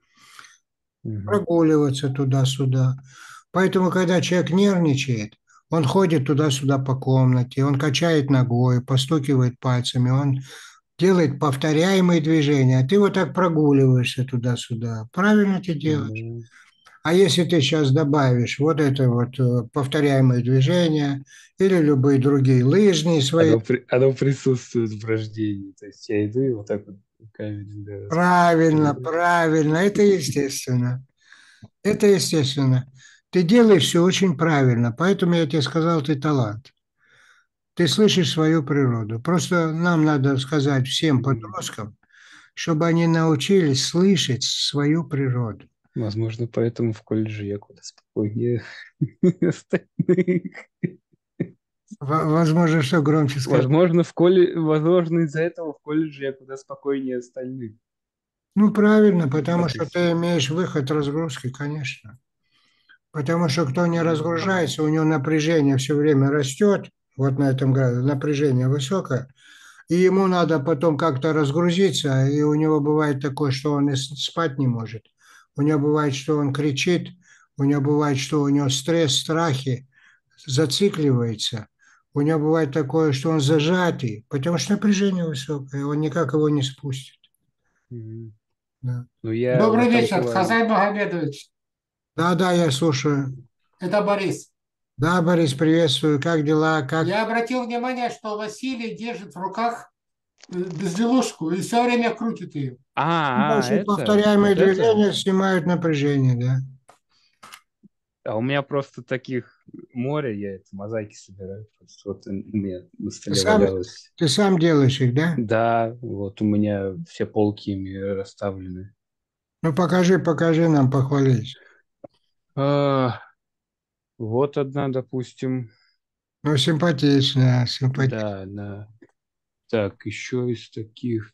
Мгм. Прогуливаться туда-сюда. Поэтому, когда человек нервничает, он ходит туда-сюда по комнате, он качает ногой, постукивает пальцами, он делает повторяемые движения, а ты вот так прогуливаешься туда-сюда. Правильно ты делаешь. Мгм. А если ты сейчас добавишь вот это вот повторяемые движения или любые другие лыжные свои, Оно присутствует в рождении. То есть я иду и вот так вот руками двигаюсь. правильно, правильно, это естественно. Это естественно. Ты делаешь все очень правильно, поэтому я тебе сказал, ты талант. Ты слышишь свою природу. Просто нам надо сказать всем Мгм. подросткам, чтобы они научились слышать свою природу. Возможно, поэтому в колледже я куда спокойнее остальных. Возможно, что громче скажи. Возможно, из-за этого в колледже я куда спокойнее остальных. Ну, правильно, потому Вот и что ты все. имеешь выход разгрузки, конечно. Потому что кто не разгружается, у него напряжение все время растет, вот на этом градусе, напряжение высокое, и ему надо потом как-то разгрузиться, и у него бывает такое, что он и спать не может. У него бывает, что он кричит, у него бывает, что у него стресс, страхи, зацикливается. У него бывает такое, что он зажатый, потому что напряжение высокое, он никак его не спустит. Мгм. Да, Ну, я в Добрый этом вечер, плане... Хазай Магомедович. да, да, я слушаю. Это Борис. Да, Борис, приветствую. Как дела? Как? Я обратил внимание, что Василий держит в руках безделушку и все время крутит ее. Очень это? повторяемые Вот это? движения снимают напряжение, да. А у меня просто таких море, я это мозаики собираю. Просто вот у меня на Ты столе сам, валялось. ты сам делаешь их, да? Да, вот у меня все полки ими расставлены. Ну, покажи нам, похвались. А, вот одна, допустим. Ну, симпатичная, симпатичная. Да, да. Так, еще из таких.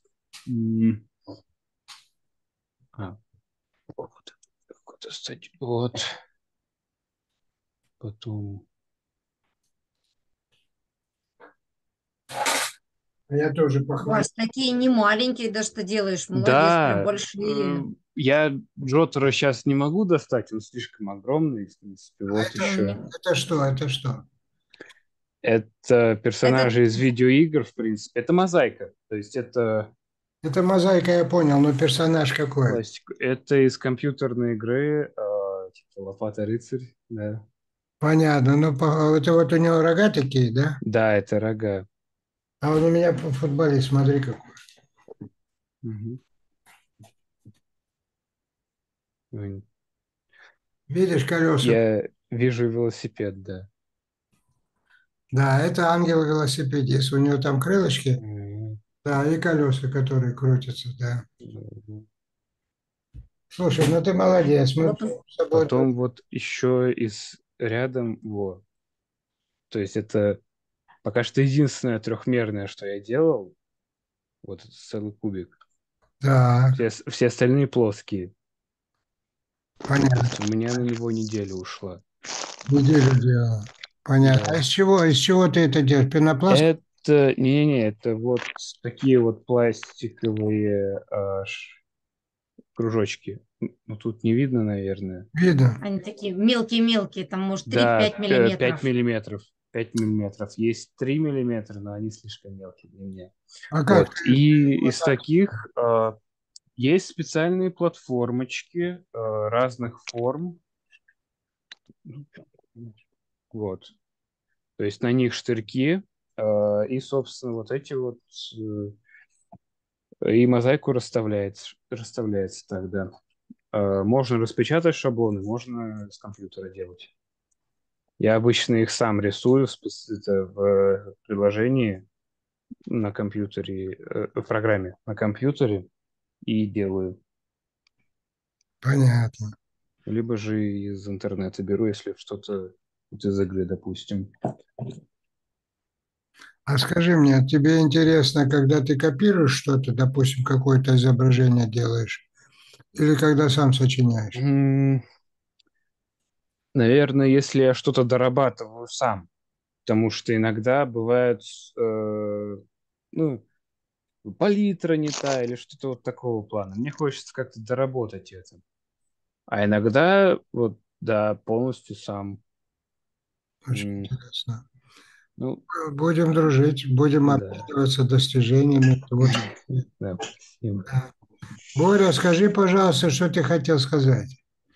А, вот, достать. Вот. Потом. Я тоже У похвалюсь. вас такие не маленькие, да что делаешь, молодец, прям Да, большие. я Джотера сейчас не могу достать, он слишком огромный, в принципе. А Вот еще. это что? Это что? Это Это персонажи из видеоигр, в принципе. Это мозаика. То есть это Это мозаика, я понял, но персонаж какой? пластик. Это из компьютерной игры, типа Лопата Рыцарь, да. Понятно. Ну, это вот у него рога такие, да? Да, это рога. А он у меня футболист, смотри какой. Мгм. Ой, Видишь колеса? я вижу велосипед, да. Да, это ангел-велосипедист. У него там крылышки, Мгм. да, и колеса, которые крутятся, да. Слушай, ну ты молодец. Мы вот с тобой Потом вот еще из рядом, вот. То есть это пока что единственное трехмерное, что я делал. Вот этот целый кубик. так, Все остальные плоские. То понятно. есть у меня на него неделя ушла. Неделю делал. Понятно. А Да. из чего ты это делаешь? Пенопласт? Это, не-не-не, это вот такие вот пластиковые кружочки. Ну, тут не видно, наверное. Видно. они такие мелкие-мелкие, там, может, Да, 3-5 5 миллиметров. миллиметров. 5 миллиметров. Есть 3 миллиметра, но они слишком мелкие для меня. А как Вот. ты? И Вот из так. таких есть специальные платформочки разных форм. Вот. То есть на них штырьки, и, собственно, вот эти вот, и мозаику расставляется тогда. Можно распечатать шаблоны, можно с компьютера делать. Я обычно их сам рисую в приложении на компьютере, в программе на компьютере и делаю. Понятно. Либо же из интернета беру, если что-то вот из игры, допустим. А скажи мне, тебе интересно, когда ты копируешь что-то, допустим, какое-то изображение делаешь, или когда сам сочиняешь? Наверное, если я что-то дорабатываю сам, потому что иногда бывает, ну, палитра не та или что-то вот такого плана. Мне хочется как-то доработать это. А иногда, вот, да, полностью сам. Очень М, интересно. Ну, Будем дружить, будем да. обмениваться достижениями, творчеством. Да, спасибо. Да. Боря, скажи, пожалуйста, что ты хотел сказать?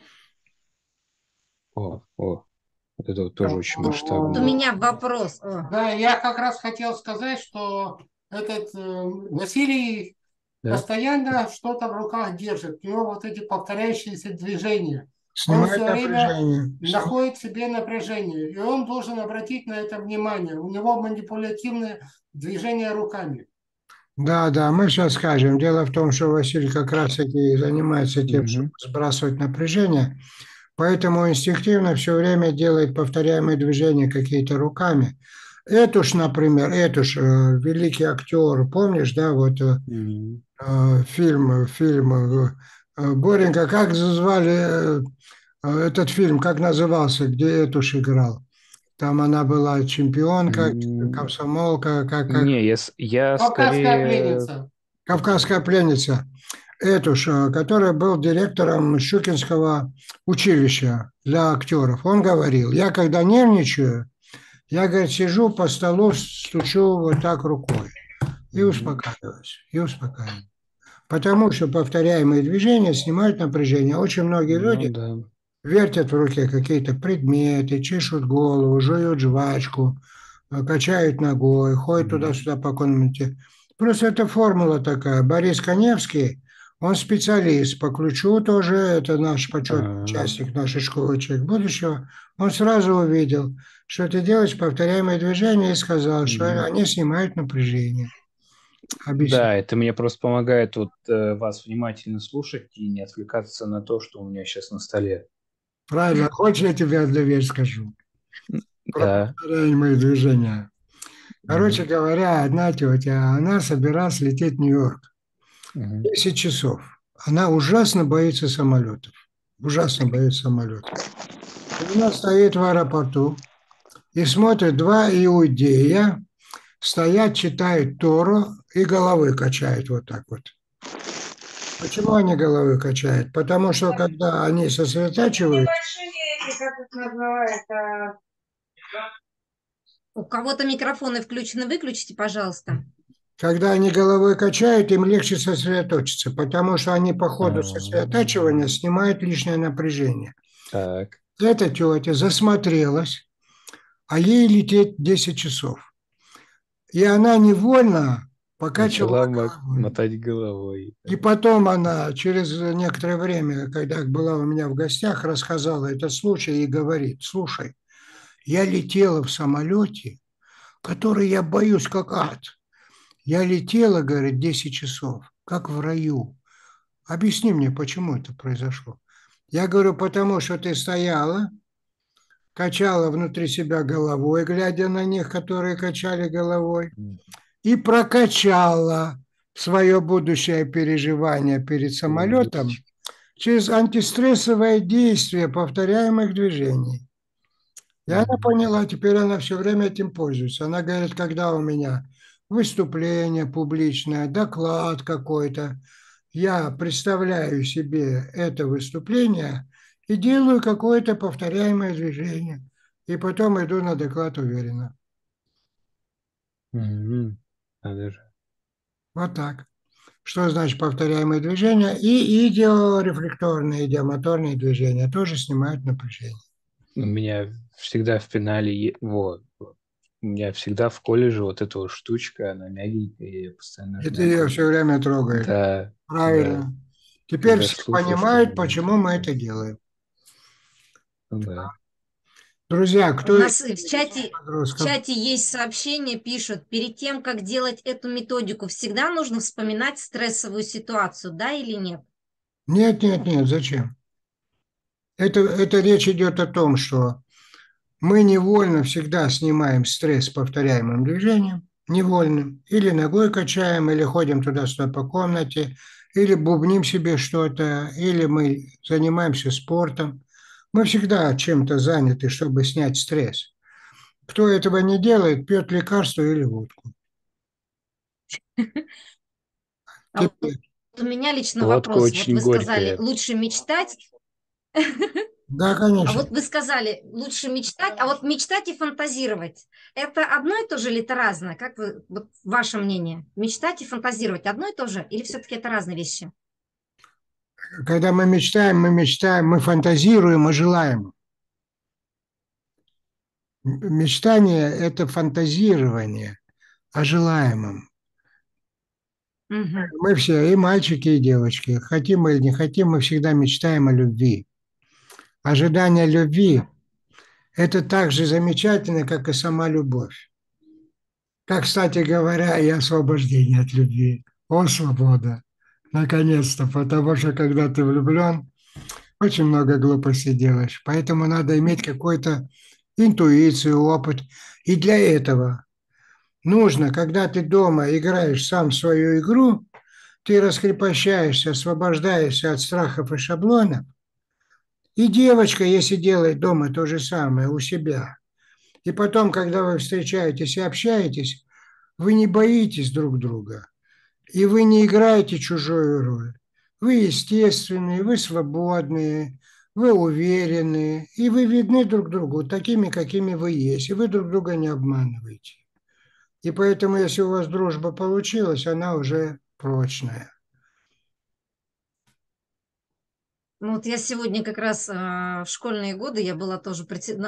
Вот это вот тоже очень Вот у масштабно. меня вопрос. Да, я как раз хотел сказать, что этот Василий Да? постоянно что-то в руках держит. У него вот эти повторяющиеся движения. Он Снимает все время напряжение. находит в себе напряжение, и он должен обратить на это внимание. У него манипулятивные движения руками. Да, да, мы сейчас скажем. Дело в том, что Василий как раз-таки занимается тем, чтобы Мгм. сбрасывать напряжение, поэтому инстинктивно все время делает повторяемые движения какие-то руками. Этуш, например, Этуш, великий актер, помнишь, да, вот Мгм. фильм Боренька, как звали этот фильм, как назывался, где Этуш играл? Там она была чемпионка, М, комсомолка, как Не, я Кавказская скорее... пленница. кавказская пленница. Эту же, который был директором Щукинского училища для актеров. Он говорил, я когда нервничаю, я, говорит, сижу по столу, стучу вот так рукой и Мгм. успокаиваюсь, и успокаиваюсь. Потому что повторяемые движения снимают напряжение. Очень многие Ну люди да. вертят в руке какие-то предметы, чешут голову, жуют жвачку, качают ногой, ходят туда-сюда по комнате. Просто это формула такая. Борис Коневский, он специалист по ключу тоже, это наш почетный А, участник нашей школы «Человек будущего». Он сразу увидел, что ты делаешь повторяемые движения и сказал, что мгм. они снимают напряжение. Объяснил. Да, это мне просто помогает вот вас внимательно слушать и не отвлекаться на то, что у меня сейчас на столе. Правильно. Хочешь, я тебе одну вещь скажу про Да. повторяемые движения? Короче Мгм. говоря, одна тетя, она собиралась лететь в Нью-Йорк. Мгм. 10 часов. Она ужасно боится самолетов. Ужасно боится самолетов. И она стоит в аэропорту и смотрит два иудея, стоят, читают Тору и головы качают вот так вот. Почему они головы качают? Потому что когда они сосредотачивают, У кого-то микрофоны включены, выключите, пожалуйста. когда они головой качают, им легче сосредоточиться, потому что они по ходу сосредотачивания А, снимают лишнее напряжение. Так. Эта тетя засмотрелась, а ей лететь 10 часов. И она невольно покачивала Начала головой. мотать головой. И потом она через некоторое время, когда была у меня в гостях, рассказала этот случай и говорит, слушай, я летела в самолете, который я боюсь как ад. Я летела, говорит, 10 часов, как в раю. Объясни мне, почему это произошло. Я говорю, потому что ты стояла, качала внутри себя головой, глядя на них, которые качали головой, М, и прокачала свое будущее переживание перед самолетом Умничка. через антистрессовое действие повторяемых движений. И она Мгм. поняла, теперь она все время этим пользуется. Она говорит, когда у меня выступление публичное, доклад какой-то, я представляю себе это выступление и делаю какое-то повторяемое движение. И потом иду на доклад уверенно. Мгм. Надо же. Вот так. Что значит повторяемые движения? И идиорефлекторные, идиомоторные движения тоже снимают напряжение. У меня всегда в пенале, вот. У меня всегда в колледже вот эта вот штучка, она мягенькая, я ее постоянно И ты нажимаю. ее все время трогаешь. Да, да. Правильно. Теперь Когда все слушаю, понимают, чтобы... почему мы это делаем. Ну да. Друзья, У кто из нас в подростков? чате есть сообщение, пишут, перед тем, как делать эту методику, всегда нужно вспоминать стрессовую ситуацию, да или нет? Нет, нет, нет, зачем? Это речь идет о том, что мы невольно всегда снимаем стресс повторяемым движением, невольным. Или ногой качаем, или ходим туда-сюда по комнате, или бубним себе что-то, или мы занимаемся спортом. Мы всегда чем-то заняты, чтобы снять стресс. Кто этого не делает, пьет лекарство или водку. А вот Теперь, у меня лично Водка вопрос. Вот очень вы сказали, горькая. лучше мечтать, да, а конечно. вот вы сказали, лучше мечтать, а вот мечтать и фантазировать, это одно и то же или это разное? Как вы, вот ваше мнение? Мечтать и фантазировать одно и то же или все-таки это разные вещи? Когда мы мечтаем, мы фантазируем и желаем. Мечтание – это фантазирование о желаемом. Мгм. Мы все, и мальчики, и девочки, хотим мы или не хотим, мы всегда мечтаем о любви. Ожидание любви – это так же замечательно, как и сама любовь. Как, кстати говоря, и освобождение от любви. О, свобода! Наконец-то, потому что когда ты влюблен, очень много глупостей делаешь. Поэтому надо иметь какую-то интуицию, опыт. И для этого нужно, когда ты дома играешь сам в свою игру, ты раскрепощаешься, освобождаешься от страхов и шаблонов. И девочка, если делает дома то же самое у себя, И потом, когда вы встречаетесь и общаетесь, вы не боитесь друг друга, и вы не играете чужую роль. Вы естественные, вы свободные, вы уверенные, и вы видны друг другу такими, какими вы есть, и вы друг друга не обманываете. И поэтому, если у вас дружба получилась, она уже прочная. Ну вот я сегодня как раз в школьные годы, я была тоже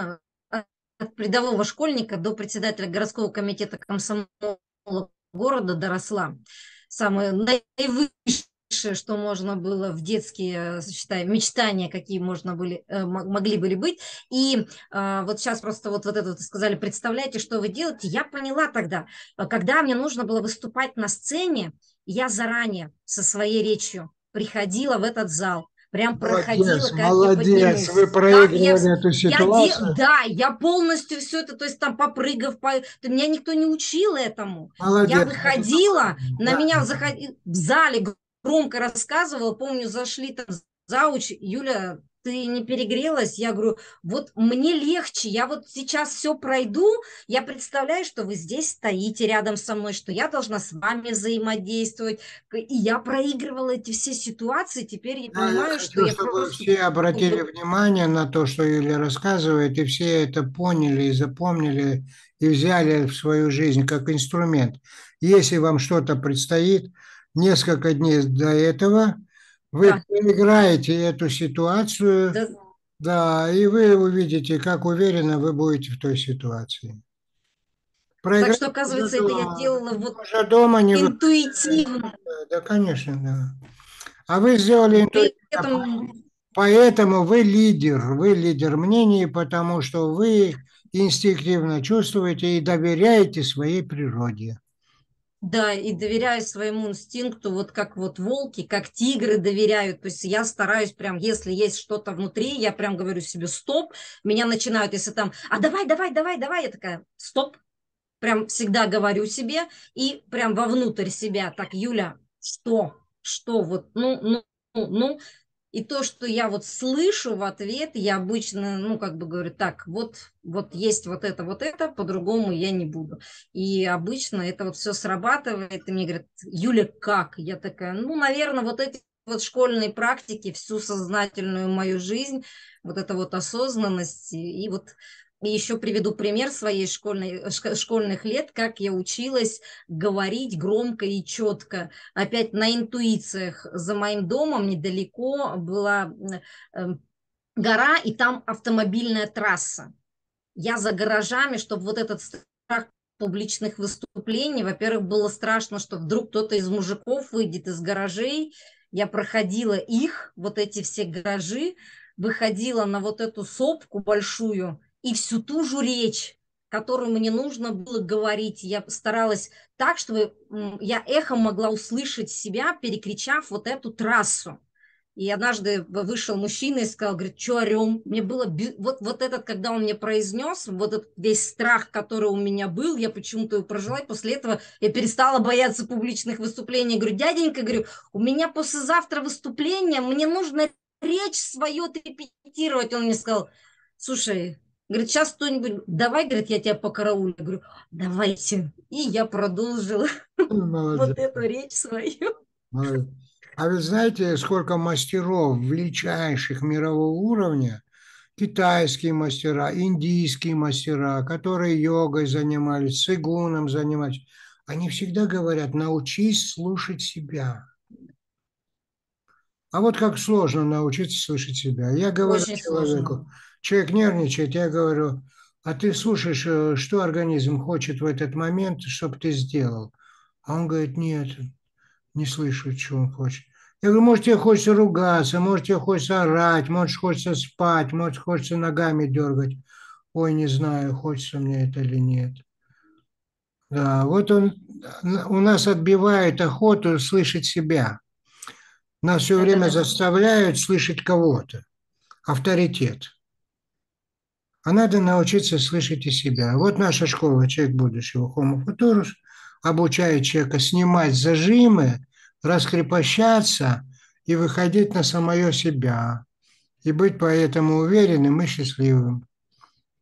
от рядового школьника до председателя городского комитета комсомола города доросла. Самое наивысшее, что можно было в детские, считай, мечтания, какие могли были быть. И вот сейчас просто вот это вот сказали, представляете, что вы делаете. Я поняла тогда, когда мне нужно было выступать на сцене, я заранее со своей речью приходила в этот зал. Прям проходила, Молодец, как я молодец, поднимусь. вы проигрывали эту ситуацию. Да, я полностью все это, то есть там попрыгав, меня никто не учил этому. Молодец. Я выходила, на Да. меня в зале громко рассказывала, помню, зашли там зауч, Юля, ты не перегрелась? Я говорю, вот мне легче, я вот сейчас все пройду, я представляю, что вы здесь стоите рядом со мной, что я должна с вами взаимодействовать. И я проигрывала эти все ситуации, теперь я Да, я понимаю, что хочу, я чтобы просто... все обратили внимание на то, что Юля рассказывает, и все это поняли и запомнили, и взяли в свою жизнь как инструмент. Если вам что-то предстоит, несколько дней до этого вы Да, проиграете эту ситуацию, да, да, и вы увидите, как уверенно вы будете в той ситуации. так Проиграть что, уже оказывается, это я дома. делала вот Уже дома не выходите. интуитивно. Да, конечно, да. А вы сделали При интуитивно. этом, Поэтому вы лидер мнений, потому что вы инстинктивно чувствуете и доверяете своей природе. да, и доверяю своему инстинкту, вот как вот волки, как тигры доверяют. То есть я стараюсь прям, если есть что-то внутри, я прям говорю себе стоп. Меня начинают, если там, а давай, давай, давай, давай, я такая стоп. Прям всегда говорю себе и прям вовнутрь себя. Так, Юля, что? Что вот, ну. И то, что я вот слышу в ответ, я обычно, ну, как бы говорю, так, вот есть вот это, по-другому я не буду. И обычно это вот все срабатывает, и мне говорят, Юля, как? Я такая, ну, наверное, вот эти вот школьные практики, всю сознательную мою жизнь, вот эта вот осознанность, и вот и еще приведу пример своей школьных лет, как я училась говорить громко и четко опять на интуициях. За моим домом недалеко была гора, и там автомобильная трасса. Я за гаражами, чтобы вот этот страх публичных выступлений, во-первых, было страшно, что вдруг кто-то из мужиков выйдет из гаражей. Я проходила их, вот эти все гаражи, выходила на вот эту сопку большую и всю ту же речь, которую мне нужно было говорить. Я старалась так, чтобы я эхом могла услышать себя, перекричав вот эту трассу. И однажды вышел мужчина и сказал, говорит, что орем? Мне было, вот этот, когда он мне произнес, вот этот весь страх, который у меня был, я почему-то его прожила, и после этого я перестала бояться публичных выступлений. Я говорю, дяденька, говорю, у меня послезавтра выступление, мне нужно речь свою отрепетировать. Он мне сказал, слушай, говорит, сейчас кто-нибудь, давай, говорит, я тебя покараулю. Я говорю, давайте. И я продолжила Молодец. вот эту речь свою. Молодец. А вы знаете, сколько мастеров величайших мирового уровня, китайские мастера, индийские мастера, которые йогой занимались, цигуном занимались, они всегда говорят, научись слушать себя. А вот как сложно научиться слышать себя. Я говорю Очень человеку, сложно. человек нервничает, я говорю, а ты слушаешь, что организм хочет в этот момент, чтобы ты сделал? А он говорит, нет, не слышу, что он хочет. Я говорю, может, тебе хочется ругаться, может, тебе хочется орать, может, хочется спать, может, хочется ногами дергать. Ой, не знаю, хочется мне это или нет. Да, вот он у нас отбивает охоту слышать себя. Нас все Это время да. заставляют слышать кого-то, авторитет. А надо научиться слышать и себя. Вот наша школа «Человек будущего» Homo Futurus обучает человека снимать зажимы, раскрепощаться и выходить на самое себя. И быть поэтому уверенным и счастливым.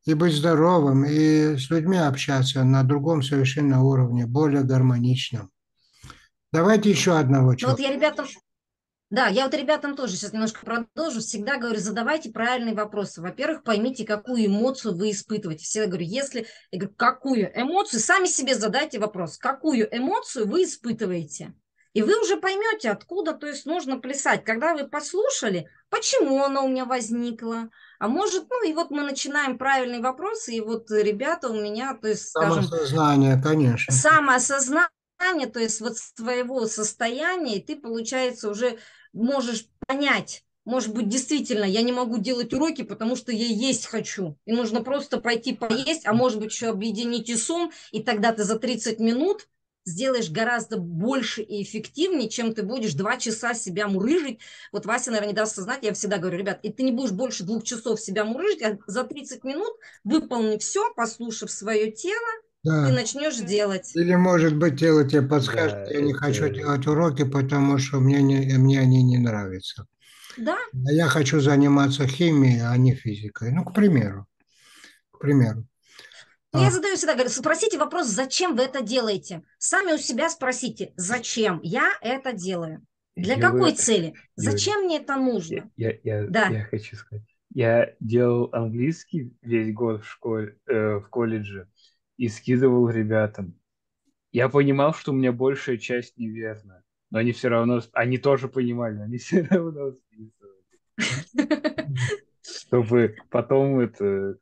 и быть здоровым, и с людьми общаться на другом совершенно уровне, более гармоничном. Давайте еще одного Ну вот человека. я ребятам, да, я вот ребятам тоже сейчас немножко продолжу. Всегда говорю, задавайте правильные вопросы. Во-первых, поймите, какую эмоцию вы испытываете. Всегда говорю, если, я говорю, какую эмоцию, сами себе задайте вопрос, какую эмоцию вы испытываете. И вы уже поймете, откуда, то есть нужно плясать. Когда вы послушали, почему она у меня возникла, а может, ну и вот мы начинаем правильные вопросы, и вот ребята у меня, то есть, скажем, Самосознание, конечно. самоосознание, то есть вот своего состояния, и ты, получается, уже можешь понять, может быть, действительно, я не могу делать уроки, потому что я есть хочу, и нужно просто пойти поесть, а может быть, еще объединить и сон, и тогда ты за 30 минут сделаешь гораздо больше и эффективнее, чем ты будешь 2 часа себя мурыжить. Вот Вася, наверное, не даст сознать, я всегда говорю, ребят, и ты не будешь больше 2 часов себя мурыжить, а за 30 минут выполни все, послушав свое тело, ты Да. начнешь делать. Или, может быть, тело тебе подскажет, Да, я не хочу это делать уроки, потому что мне они не нравятся. Да, А я хочу заниматься химией, а не физикой. Ну, к примеру. К примеру. но я А, задаю всегда, говорю, спросите вопрос, зачем вы это делаете? Сами у себя спросите, зачем я это делаю? Для какой делаю, цели? Юль, Зачем мне это нужно? Да. я хочу сказать. Я делал английский весь год в школе, в колледже и скидывал ребятам. Я понимал, что у меня большая часть неверна, но они все равно, они тоже понимали, но они все равно списывали. Чтобы потом это,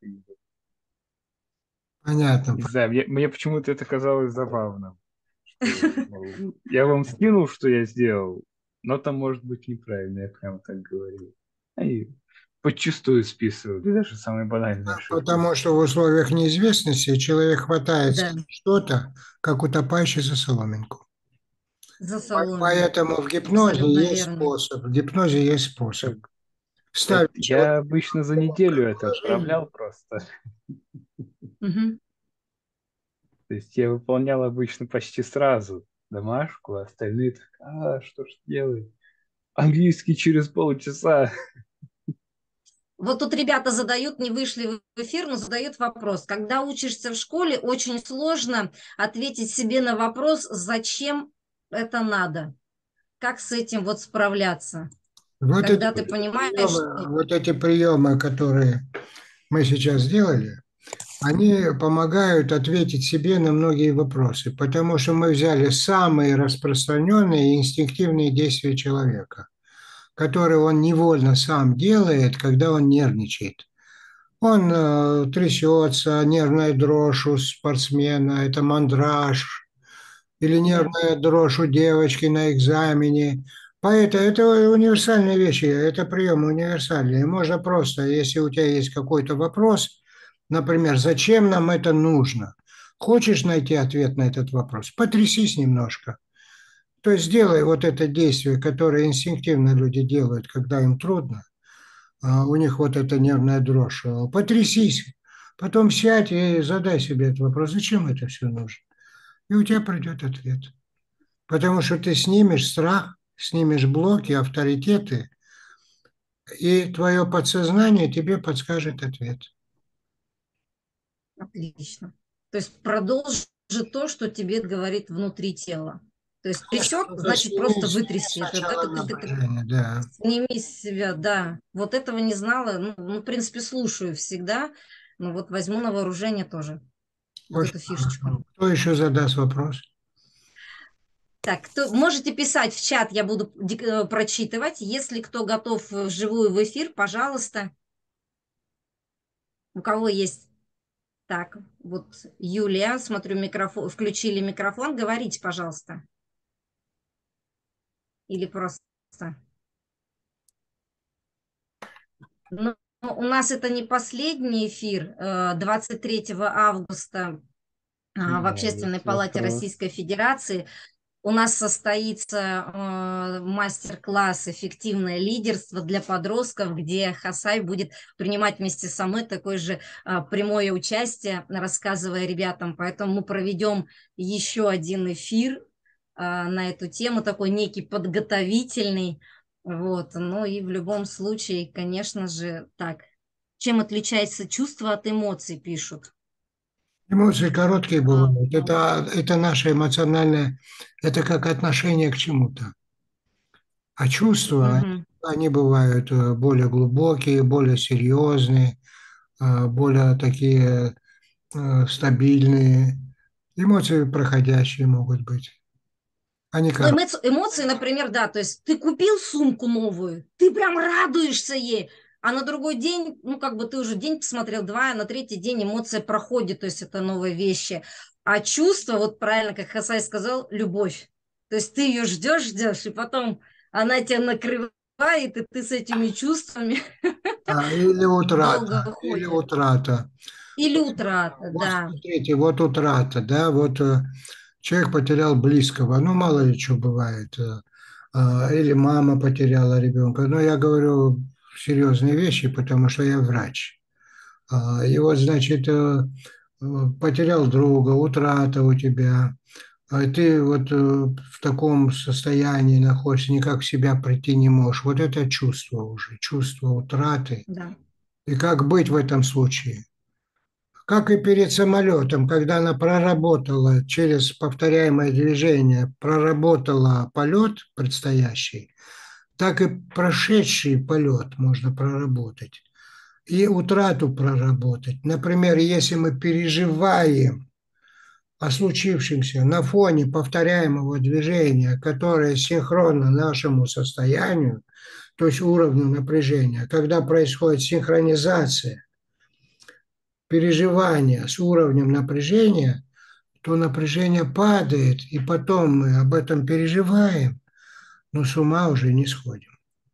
понятно. не знаю, мне почему-то это казалось забавным, что, мол, я вам скинул, что я сделал, но там может быть неправильно, я прям так говорил. Они подчистую списывали, даже самые банальные ошибки. Потому что в условиях неизвестности человек хватается Да, за что-то, как утопающий за соломинку. за соломинку. Поэтому в гипнозе Абсолютно есть верно. способ. В гипнозе есть способ. Ставить человека Я обычно за в такое неделю это положение. отправлял просто. Мгм. То есть я выполнял обычно почти сразу домашку, а остальные так, что ж делать? Английский через полчаса. Вот тут ребята задают, не вышли в эфир, но задают вопрос. Когда учишься в школе, очень сложно ответить себе на вопрос, зачем это надо. Как с этим вот справляться? Когда ты понимаешь, что... Вот эти приемы, которые мы сейчас сделали, они помогают ответить себе на многие вопросы, потому что мы взяли самые распространенные и инстинктивные действия человека, которые он невольно сам делает, когда он нервничает. Он трясется, нервная дрожь у спортсмена, это мандраж, или Да. нервная дрожь у девочки на экзамене. Поэтому это универсальные вещи, это приемы универсальные. Можно просто, если у тебя есть какой-то вопрос, например, зачем нам это нужно? Хочешь найти ответ на этот вопрос? Потрясись немножко. То есть сделай вот это действие, которое инстинктивно люди делают, когда им трудно. У них вот эта нервная дрожь. Потрясись. Потом сядь и задай себе этот вопрос. Зачем это все нужно? И у тебя придет ответ. Потому что ты снимешь страх, снимешь блоки, авторитеты, и твое подсознание тебе подскажет ответ. Отлично. То есть продолжи то, что тебе говорит внутри тела. То есть Конечно, трясет, только значит, просто сними вытряси это. Да, сначала напряжение, да. сними с себя, да. Вот этого не знала. Ну, в принципе, слушаю всегда. Но вот возьму на вооружение тоже вот Очень эту фишечку. хорошо. Кто еще задаст вопрос? Так, можете писать в чат, я буду прочитывать. Если кто готов вживую в эфир, пожалуйста. У кого есть... Так, вот Юлия, смотрю, микрофон, включили микрофон. Говорите, пожалуйста. Или просто... Но у нас это не последний эфир. 23 августа У в меня Общественной есть палате вопрос. Российской Федерации у нас состоится мастер-класс «Эффективное лидерство для подростков», где Хасай будет принимать вместе со мной такое же прямое участие, рассказывая ребятам. Поэтому мы проведем еще один эфир на эту тему, такой некий подготовительный. Вот. Ну и в любом случае, конечно же, так, Чем отличается чувство от эмоций, пишут. Эмоции короткие А, бывают. Это наше эмоциональное, это как отношение к чему-то. А чувства, мгм. они бывают более глубокие, более серьезные, более такие стабильные. Эмоции проходящие могут быть. Они Ну, короткие. эмоции, например, да, то есть ты купил сумку новую, ты прям радуешься ей, а на другой день, ну, как бы ты уже день посмотрел, два, а на третий день эмоция проходит, то есть это новые вещи. А чувство, вот правильно, как Хасай сказал, любовь. То есть ты ее ждешь, и потом она тебя накрывает, и ты с этими чувствами Или долго утрата, или ходишь. утрата. Или утрата, Вот да. смотрите, вот утрата, да, вот человек потерял близкого, ну, мало ли что бывает, или мама потеряла ребенка. Но я говорю серьезные вещи, потому что я врач. И вот, значит, потерял друга, утрата у тебя, а ты вот в таком состоянии находишься, никак в себя прийти не можешь. Вот это чувство уже, чувство утраты. Да. И как быть в этом случае? Как и перед самолетом, когда она проработала через повторяемое движение, проработала полет предстоящий, так и прошедший полет можно проработать и утрату проработать. Например, если мы переживаем о случившемся на фоне повторяемого движения, которое синхронно нашему состоянию, то есть уровню напряжения, когда происходит синхронизация переживания с уровнем напряжения, то напряжение падает, и потом мы об этом переживаем, но с ума уже не сходим.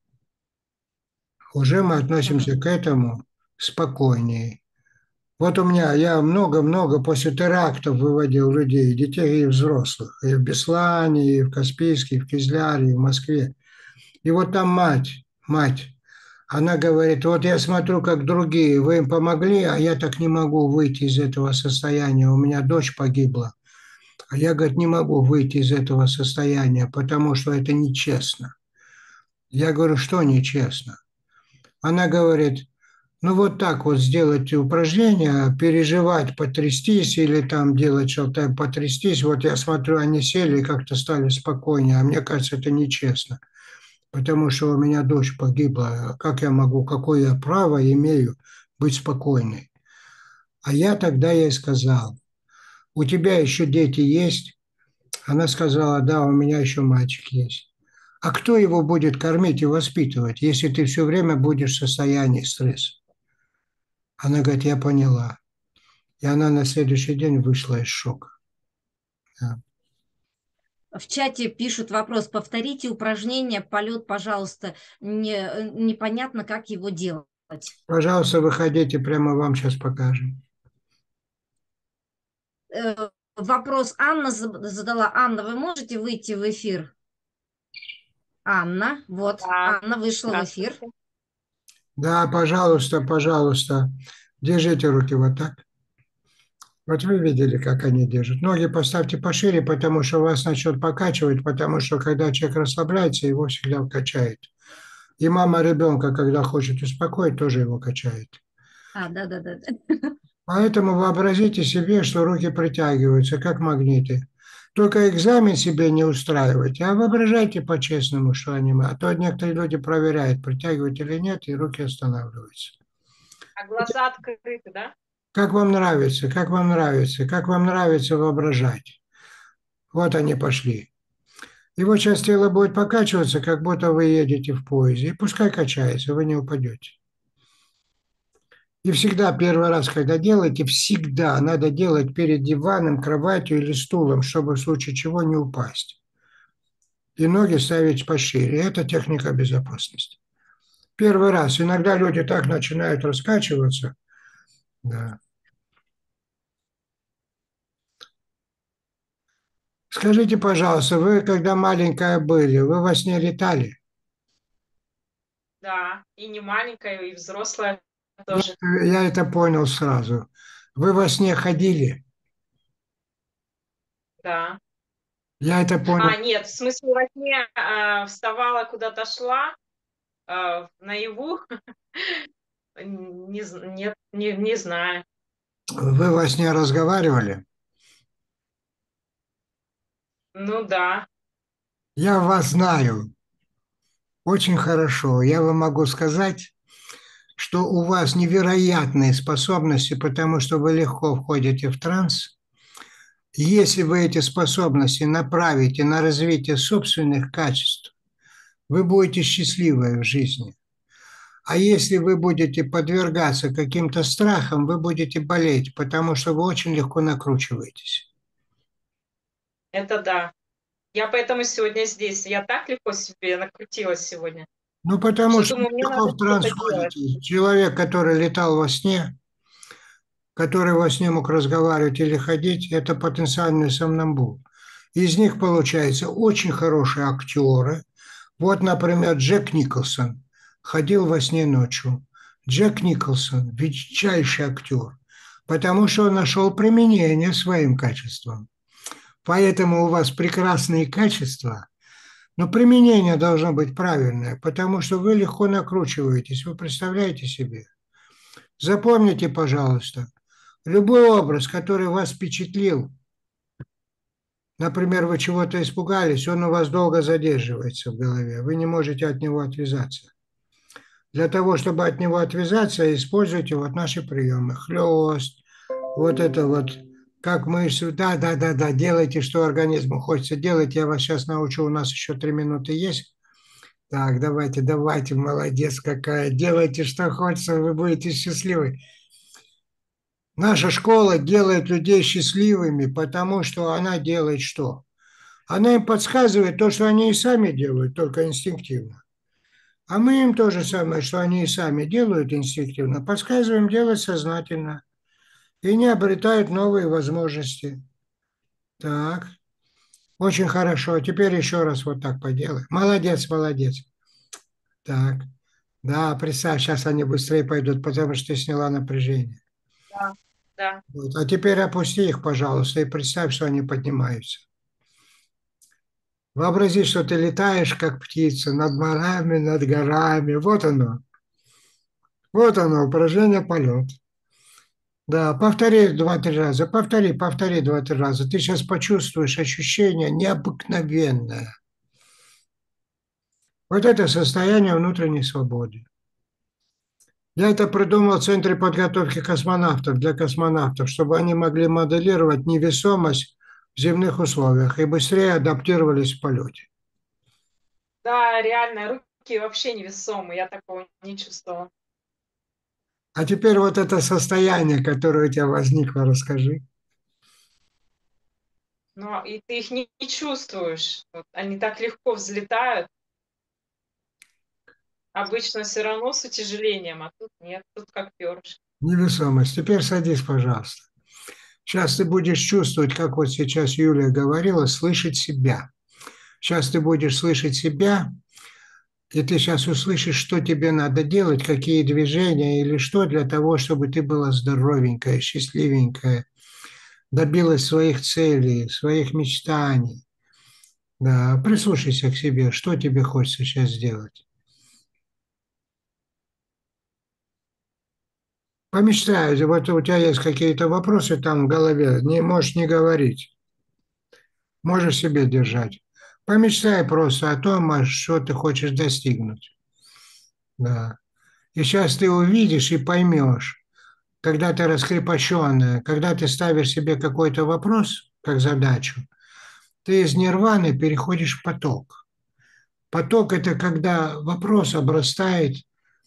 Уже мы относимся к этому спокойнее. Вот у меня, я много-много после терактов выводил людей, детей и взрослых, и в Беслане, и в Каспийске, и в Кизляре, и в Москве. И вот там мать, она говорит, вот я смотрю, как другие, вы им помогли, а я так не могу выйти из этого состояния, у меня дочь погибла. А я, говорит, не могу выйти из этого состояния, потому что это нечестно. Я говорю, что нечестно? Она говорит, ну вот так вот сделать упражнения, переживать, потрястись или там делать что-то, потрястись. Вот я смотрю, они сели и как-то стали спокойнее. А мне кажется, это нечестно, потому что у меня дочь погибла. Как я могу, какое я право имею быть спокойной? А я тогда ей сказал, у тебя еще дети есть? Она сказала, да, у меня еще мальчик есть. А кто его будет кормить и воспитывать, если ты все время будешь в состоянии стресса? Она говорит, я поняла. И она на следующий день вышла из шока. Да. В чате пишут вопрос. Повторите упражнение полет, пожалуйста. Непонятно, как его делать. Пожалуйста, выходите, прямо вам сейчас покажем. Вопрос Анна задала. Анна, вы можете выйти в эфир? Анна, вот, Да, Анна вышла в эфир. здравствуйте. Да, пожалуйста, пожалуйста, держите руки вот так. Вот вы видели, как они держат. Ноги поставьте пошире, потому что вас начнет покачивать, потому что когда человек расслабляется, его всегда качает. И мама ребенка, когда хочет успокоить, тоже его качает. Да. Поэтому вообразите себе, что руки притягиваются, как магниты. Только экзамен себе не устраивайте, а воображайте по-честному, что они... А то некоторые люди проверяют, притягивают или нет, и руки останавливаются. А глаза открыты, да? Как вам нравится, как вам нравится, как вам нравится воображать? Вот они пошли. И вот сейчас тело будет покачиваться, как будто вы едете в поезде. И пускай качается, вы не упадете. И всегда первый раз, когда делаете, всегда надо делать перед диваном, кроватью или стулом, чтобы в случае чего не упасть. И ноги ставить пошире. Это техника безопасности. Первый раз. Иногда люди так начинают раскачиваться. Да. Скажите, пожалуйста, вы, когда маленькая были, вы во сне летали? Да, и не маленькая, и взрослая Я, тоже. я это понял сразу. Вы во сне ходили? Да. Я это понял. Нет, в смысле во сне вставала, куда-то шла, наяву, Нет, не знаю. Вы во сне разговаривали? Ну да. Я вас знаю очень хорошо. Я вам могу сказать, что у вас невероятные способности, потому что вы легко входите в транс. Если вы эти способности направите на развитие собственных качеств, вы будете счастливы в жизни. А если вы будете подвергаться каким-то страхам, вы будете болеть, потому что вы очень легко накручиваетесь. Это да. Я поэтому сегодня здесь. Я так легко себе накрутилась сегодня, Ну, потому что что думаю, вы мне легко надо в транс что-то делать. входите. Человек, который летал во сне, который во сне мог разговаривать или ходить, это потенциальный сомнамбул. Из них получаются очень хорошие актеры. Вот, например, Джек Николсон ходил во сне ночью. Джек Николсон – величайший актер, потому что он нашел применение своим качествам. Поэтому у вас прекрасные качества, но применение должно быть правильное, потому что вы легко накручиваетесь. Вы представляете себе? Запомните, пожалуйста, любой образ, который вас впечатлил, например, вы чего-то испугались, он у вас долго задерживается в голове, вы не можете от него отвязаться. Для того, чтобы от него отвязаться, используйте вот наши приемы. Хлест, вот это вот, как мышцы, да, делайте, что организму хочется делать. Я вас сейчас научу, у нас еще 3 минуты есть. Так, давайте, молодец какая. Делайте, что хочется, вы будете счастливы. Наша школа делает людей счастливыми, потому что она делает что? Она им подсказывает то, что они и сами делают, только инстинктивно. А мы им то же самое, что они и сами делают инстинктивно, подсказываем делать сознательно и не обретают новые возможности. Так, очень хорошо. Теперь еще раз вот так поделай. Молодец, молодец. Так, да, представь, сейчас они быстрее пойдут, потому что ты сняла напряжение. Да, да. Вот. А теперь опусти их, пожалуйста, и представь, что они поднимаются. Вообрази, что ты летаешь, как птица, над морями, над горами. Вот оно. Вот оно, упражнение полет. Да, повтори 2-3 раза. Повтори 2-3 раза. Ты сейчас почувствуешь ощущение необыкновенное. Вот это состояние внутренней свободы. Я это придумал в Центре подготовки космонавтов для космонавтов, чтобы они могли моделировать невесомость в земных условиях и быстрее адаптировались в полете. Да, реально, руки вообще невесомые. Я такого не чувствовала. А теперь вот это состояние, которое у тебя возникло, расскажи. Но и ты их не чувствуешь. Вот они так легко взлетают. Обычно все равно с утяжелением, а тут нет, тут как перышко. Невесомость. Теперь садись, пожалуйста. Сейчас ты будешь чувствовать, как вот сейчас Юлия говорила, слышать себя. Сейчас ты будешь слышать себя, и ты сейчас услышишь, что тебе надо делать, какие движения или что для того, чтобы ты была здоровенькая, счастливенькая, добилась своих целей, своих мечтаний. Да, прислушайся к себе, что тебе хочется сейчас сделать. Помечтай, вот у тебя есть какие-то вопросы там в голове, не можешь не говорить, можешь себе держать. Помечтай просто о том, что ты хочешь достигнуть. Да. И сейчас ты увидишь и поймешь, когда ты раскрепощенная, когда ты ставишь себе какой-то вопрос, как задачу, ты из нирваны переходишь в поток. Поток – это когда вопрос обрастает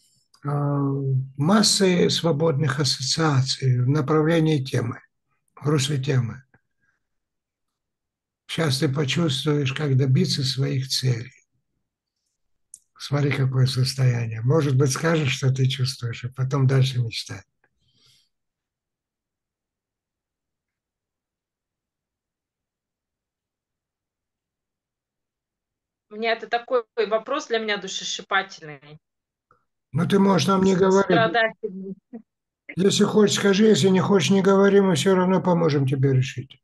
массой свободных ассоциаций в направлении темы, в русле темы. Сейчас ты почувствуешь, как добиться своих целей. Смотри, какое состояние. Может быть, скажешь, что ты чувствуешь, а потом дальше мечтай. У меня это такой вопрос для меня душесчипательный, Ну, ты можешь нам не говорить. страдательный. Если хочешь, скажи, если не хочешь, не говори, мы все равно поможем тебе решить.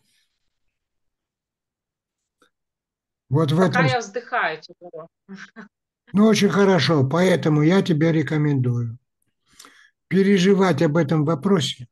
Вот в Пока этом... я вздыхаю тяжело. Ну, очень хорошо, поэтому я тебе рекомендую. переживать об этом вопросе,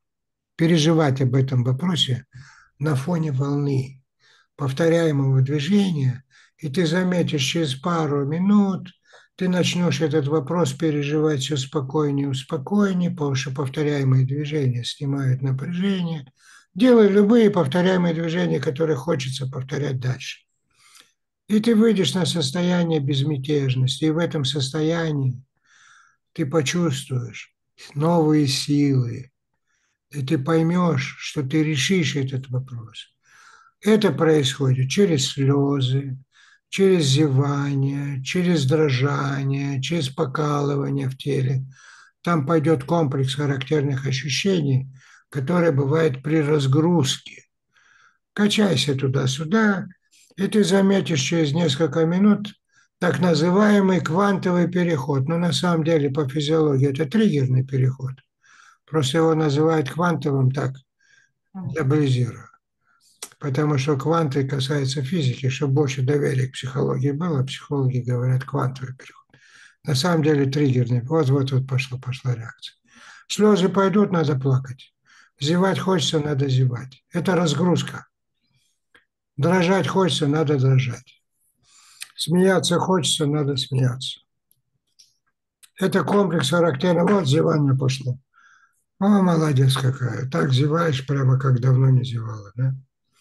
на фоне волны повторяемого движения, и ты заметишь, через пару минут ты начнешь этот вопрос переживать все спокойнее, спокойнее, потому что повторяемые движения снимают напряжение. Делай любые повторяемые движения, которые хочется повторять дальше. И ты выйдешь на состояние безмятежности, и в этом состоянии ты почувствуешь новые силы, и ты поймешь, что ты решишь этот вопрос. Это происходит через слезы, через зевание, через дрожание, через покалывание в теле. Там пойдет комплекс характерных ощущений, которые бывают при разгрузке. Качайся туда-сюда, и ты заметишь через несколько минут так называемый квантовый переход. Но на самом деле по физиологии это триггерный переход. Просто его называют квантовым так, для Близера. Потому что кванты касаются физики, чтобы больше доверия к психологии было, психологи говорят квантовый переход. На самом деле триггерный. Вот пошла реакция. Слезы пойдут, надо плакать. Зевать хочется, надо зевать. Это разгрузка. Дрожать хочется, надо дрожать. Смеяться хочется, надо смеяться. Это комплекс характерный. Вот зевание пошло. О, молодец какая. Так зеваешь, прямо как давно не зевала, да?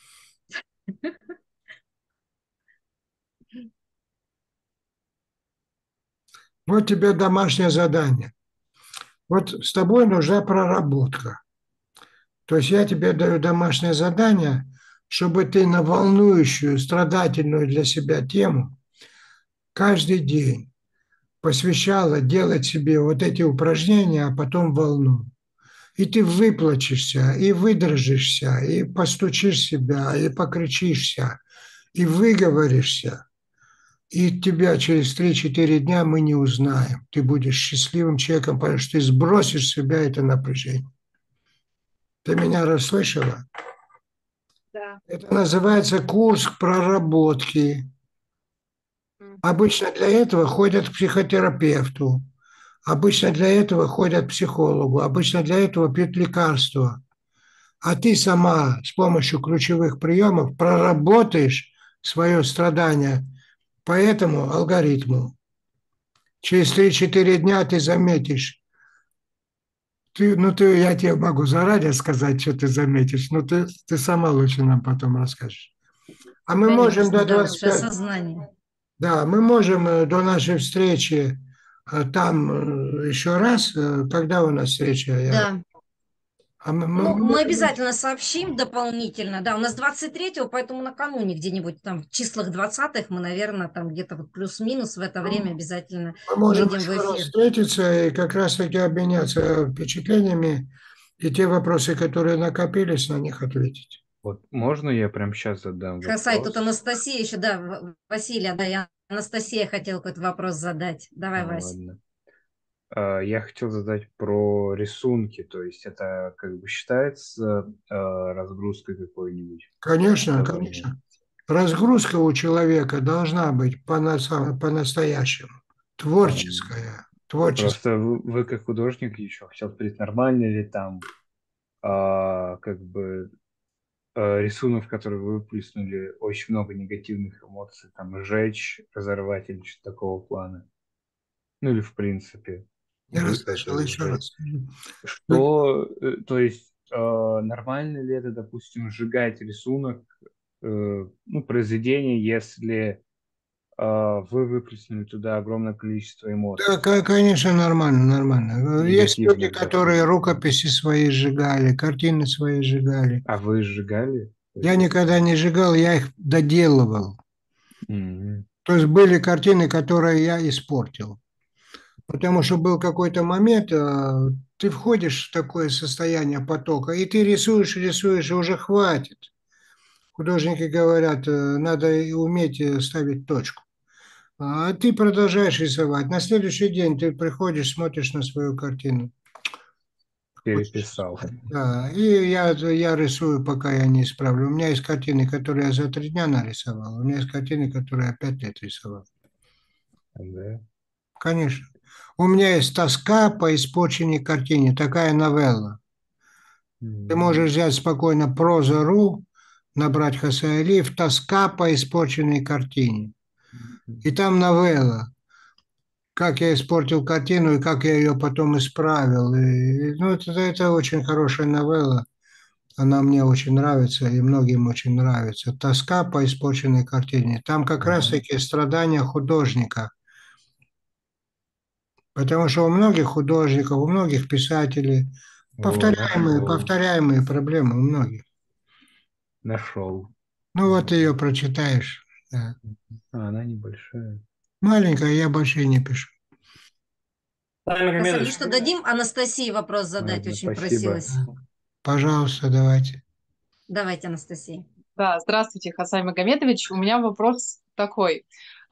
Вот тебе домашнее задание. Вот с тобой нужна проработка. То есть я тебе даю домашнее задание, чтобы ты на волнующую, страдательную для себя тему каждый день посвящала делать себе вот эти упражнения, а потом волну. И ты выплачешься, и выдрожишься, и постучишь себя, и покричишься, и выговоришься. И тебя через 3-4 дня мы не узнаем. Ты будешь счастливым человеком, потому что ты сбросишь с себя это напряжение. Ты меня расслышала? Да. Это называется курс проработки. Обычно для этого ходят к психотерапевту. Обычно для этого ходят к психологу. Обычно для этого пьют лекарства. А ты сама с помощью ключевых приемов проработаешь свое страдание по этому алгоритму. Через 3-4 дня ты заметишь. Я тебе могу заранее сказать, что ты заметишь, но ты сама лучше нам потом расскажешь. А мы можем до Конечно, да, лучше 25... осознание. Да, мы можем до нашей встречи там еще раз. Когда у нас встреча? Да. Мы Ну, мы можем... обязательно сообщим дополнительно. Да, у нас 23-го, поэтому накануне где-нибудь там в числах 20-х мы, наверное, там где-то вот плюс-минус в это время обязательно Мы можем выйдем в еще раз эфир. встретиться и как раз-таки обменяться впечатлениями и те вопросы, которые накопились, на них ответить. Вот можно я прямо сейчас задам Хасай, вопрос? тут Анастасия еще, да, Василия, да, я Анастасия хотела какой-то вопрос задать. Давай, Вася. Ладно. Я хотел задать про рисунки, то есть это как бы считается разгрузкой какой-нибудь? Конечно, Вот, конечно. Разгрузка у человека должна быть по-настоящему. Творческая. Просто вы как художник еще хотел спросить, нормально ли там как бы рисунок, который вы выплеснули, очень много негативных эмоций, там сжечь, разорвать или что-то такого плана? Ну или в принципе. Не расслышал, еще раз. То есть нормально ли это, допустим, сжигать рисунок, ну, произведение, если вы выплеснули туда огромное количество эмоций? Да, конечно, нормально, нормально. Есть люди, Негативных, которые допустим. рукописи свои сжигали, картины свои сжигали. А вы сжигали? Я никогда не сжигал, я их доделывал. Мгм. То есть были картины, которые я испортил. Потому что был какой-то момент, ты входишь в такое состояние потока, и ты рисуешь, рисуешь, и уже хватит. Художники говорят, надо и уметь ставить точку. А ты продолжаешь рисовать. На следующий день ты приходишь, смотришь на свою картину. Переписал. Да, и я рисую, пока я не исправлю. У меня есть картины, которые я за 3 дня нарисовал. У меня есть картины, которые я 5 лет рисовал. Да. Конечно. У меня есть «Тоска по испорченной картине», такая новелла. Ты можешь взять спокойно «Проза.ру», набрать Хосе Алиев «Тоска по испорченной картине». И там новелла, как я испортил картину и как я ее потом исправил. Ну, это очень хорошая новелла. Она мне очень нравится, и многим очень нравится. «Тоска по испорченной картине». Там как раз-таки страдания художника. Потому что у многих художников, у многих писателей повторяемые проблемы у многих. Нашел. Ну вот ее прочитаешь. Да. Она небольшая. Маленькая, я больше не пишу. Хасам, что дадим Анастасии вопрос задать, Ладно, очень спасибо. просилась. Пожалуйста, давайте. Давайте, Анастасия. Да, здравствуйте, Хасай Магомедович. У меня вопрос такой.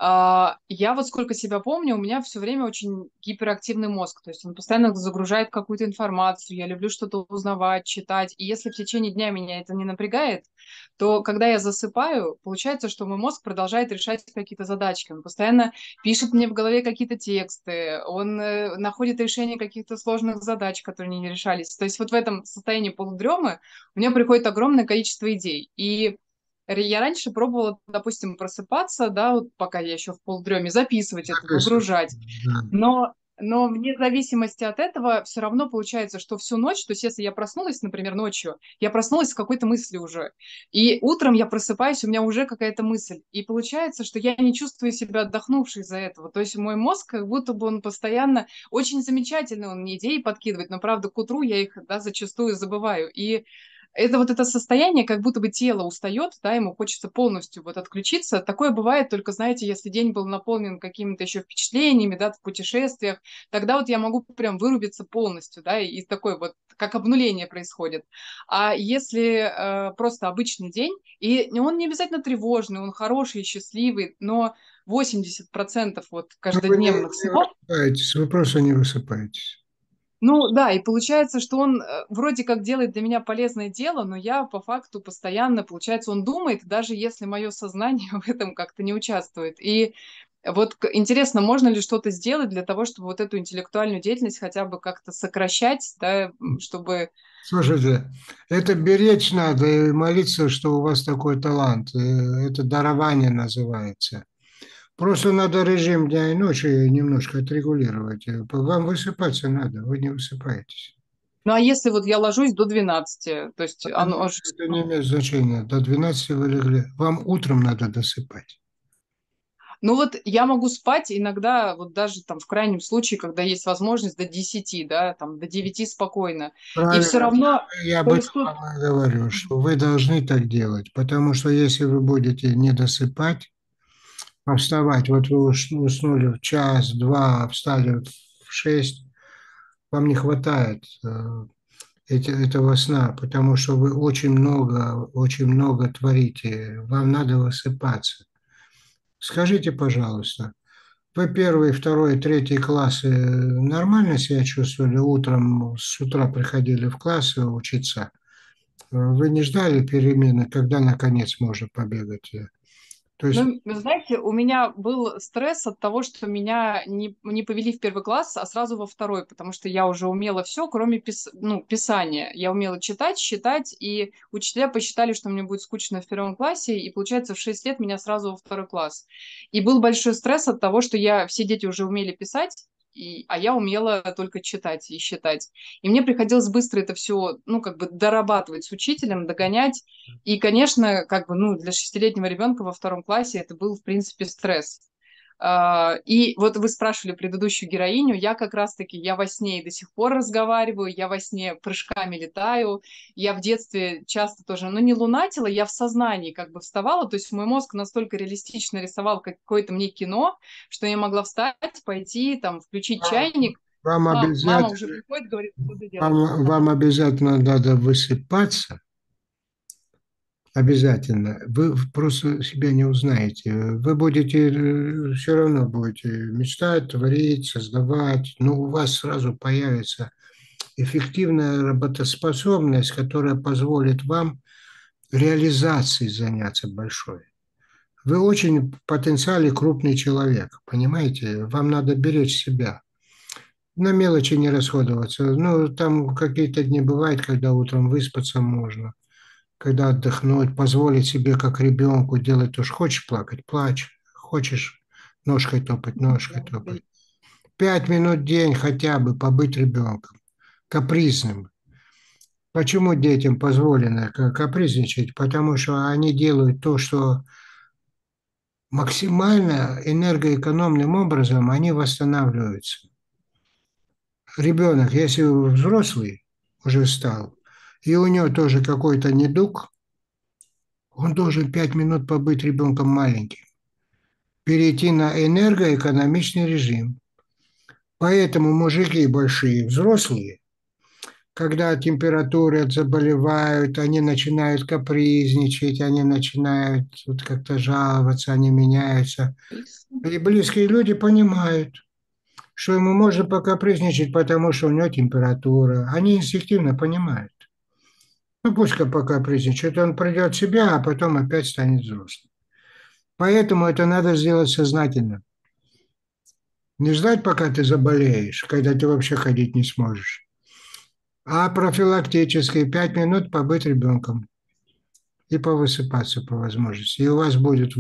Я вот сколько себя помню, у меня все время очень гиперактивный мозг, то есть он постоянно загружает какую-то информацию, я люблю что-то узнавать, читать, и если в течение дня меня это не напрягает, то когда я засыпаю, получается, что мой мозг продолжает решать какие-то задачки, он постоянно пишет мне в голове какие-то тексты, он находит решение каких-то сложных задач, которые не решались. То есть вот в этом состоянии полудремы у меня приходит огромное количество идей, и я раньше пробовала, допустим, просыпаться, да, вот пока я еще в полудреме, записывать это, выгружать. Но вне зависимости от этого все равно получается, что всю ночь, то есть если я проснулась, например, ночью, я проснулась с какой-то мыслью уже. И утром я просыпаюсь, у меня уже какая-то мысль. И получается, что я не чувствую себя отдохнувшей из-за этого. То есть мой мозг, как будто бы он постоянно, очень замечательно, он мне идеи подкидывает, но правда к утру я их, да, зачастую забываю. И это вот это состояние, как будто бы тело устает, да, ему хочется полностью вот отключиться. Такое бывает только, знаете, если день был наполнен какими-то еще впечатлениями, да, в путешествиях, тогда вот я могу прям вырубиться полностью, да, и такое вот, как обнуление происходит. А если просто обычный день, и он не обязательно тревожный, он хороший, счастливый, но 80% вот Вы не каждодневных снов, высыпаетесь, вы просто не высыпаетесь. ну да, и получается, что он вроде как делает для меня полезное дело, но я по факту постоянно, получается, он думает, даже если мое сознание в этом как-то не участвует. И вот интересно, можно ли что-то сделать для того, чтобы вот эту интеллектуальную деятельность хотя бы как-то сокращать, да, чтобы... Слушайте, это беречь надо и молиться, что у вас такой талант. Это дарование называется. Просто надо режим дня и ночи немножко отрегулировать. Вам высыпаться надо, вы не высыпаетесь. Ну а если вот я ложусь до 12, то есть оно... Это не имеет значения. До 12 вы легли. Вам утром надо досыпать. Ну вот я могу спать иногда, вот даже там в крайнем случае, когда есть возможность, до 10, да, там до 9 спокойно. И все Правильно. равно... Я об То этом есть тут... вам и говорю, что вы должны так делать. Потому что если вы будете не досыпать, а вставать, вот вы уснули в час, два, встали в 6, вам не хватает этого сна, потому что вы очень много творите, вам надо высыпаться. Скажите, пожалуйста, вы первый, второй, третий классы нормально себя чувствовали утром, с утра приходили в класс учиться? Вы не ждали перемены, когда наконец можно побегать? То есть Ну, вы знаете, у меня был стресс от того, что меня не повели в первый класс, а сразу во второй, потому что я уже умела все, кроме писания. Я умела читать, считать, и учителя посчитали, что мне будет скучно в первом классе, и получается в 6 лет меня сразу во второй класс. И был большой стресс от того, что все дети уже умели писать, а я умела только читать и считать. И мне приходилось быстро это все, ну, как бы дорабатывать с учителем, догонять. И, конечно, как бы, ну, для 6-летнего ребенка во втором классе это был, в принципе, стресс. И вот вы спрашивали предыдущую героиню, я как раз-таки, я во сне и до сих пор разговариваю, я во сне прыжками летаю, я в детстве часто тоже, ну, не лунатила, я в сознании как бы вставала, то есть мой мозг настолько реалистично рисовал какое-то мне кино, что я могла встать, пойти, там, включить чайник, вам мама уже обязательно, приходит, говорит, что ты делаешь. вам обязательно надо высыпаться. Обязательно. Вы просто себя не узнаете. Вы будете, все равно будете мечтать, творить, создавать, но у вас сразу появится эффективная работоспособность, которая позволит вам реализацией заняться большой. Вы очень в потенциале крупный человек, понимаете? Вам надо беречь себя. на мелочи не расходоваться. Ну, там какие-то дни бывают, когда утром выспаться можно, когда отдохнуть, позволить себе, как ребенку, делать то, что хочешь плакать, плачь, хочешь ножкой топать, ножкой топать. 5 минут в день хотя бы побыть ребенком, капризным. Почему детям позволено капризничать? Потому что они делают то, что максимально энергоэкономным образом они восстанавливаются. Ребенок, если взрослый уже стал, и у него тоже какой-то недуг, он должен 5 минут побыть ребенком маленьким, перейти на энергоэкономичный режим. Поэтому мужики большие, взрослые, когда от температуры заболевают, они начинают капризничать, они начинают вот как-то жаловаться, они меняются. И близкие люди понимают, что ему можно покапризничать, потому что у него температура. Они инстинктивно понимают. Ну, пусть покапризничает, он придет в себя, а потом опять станет взрослым. Поэтому это надо сделать сознательно. Не ждать, пока ты заболеешь, когда ты вообще ходить не сможешь. А профилактически 5 минут побыть ребенком и повысыпаться по возможности. И у вас будет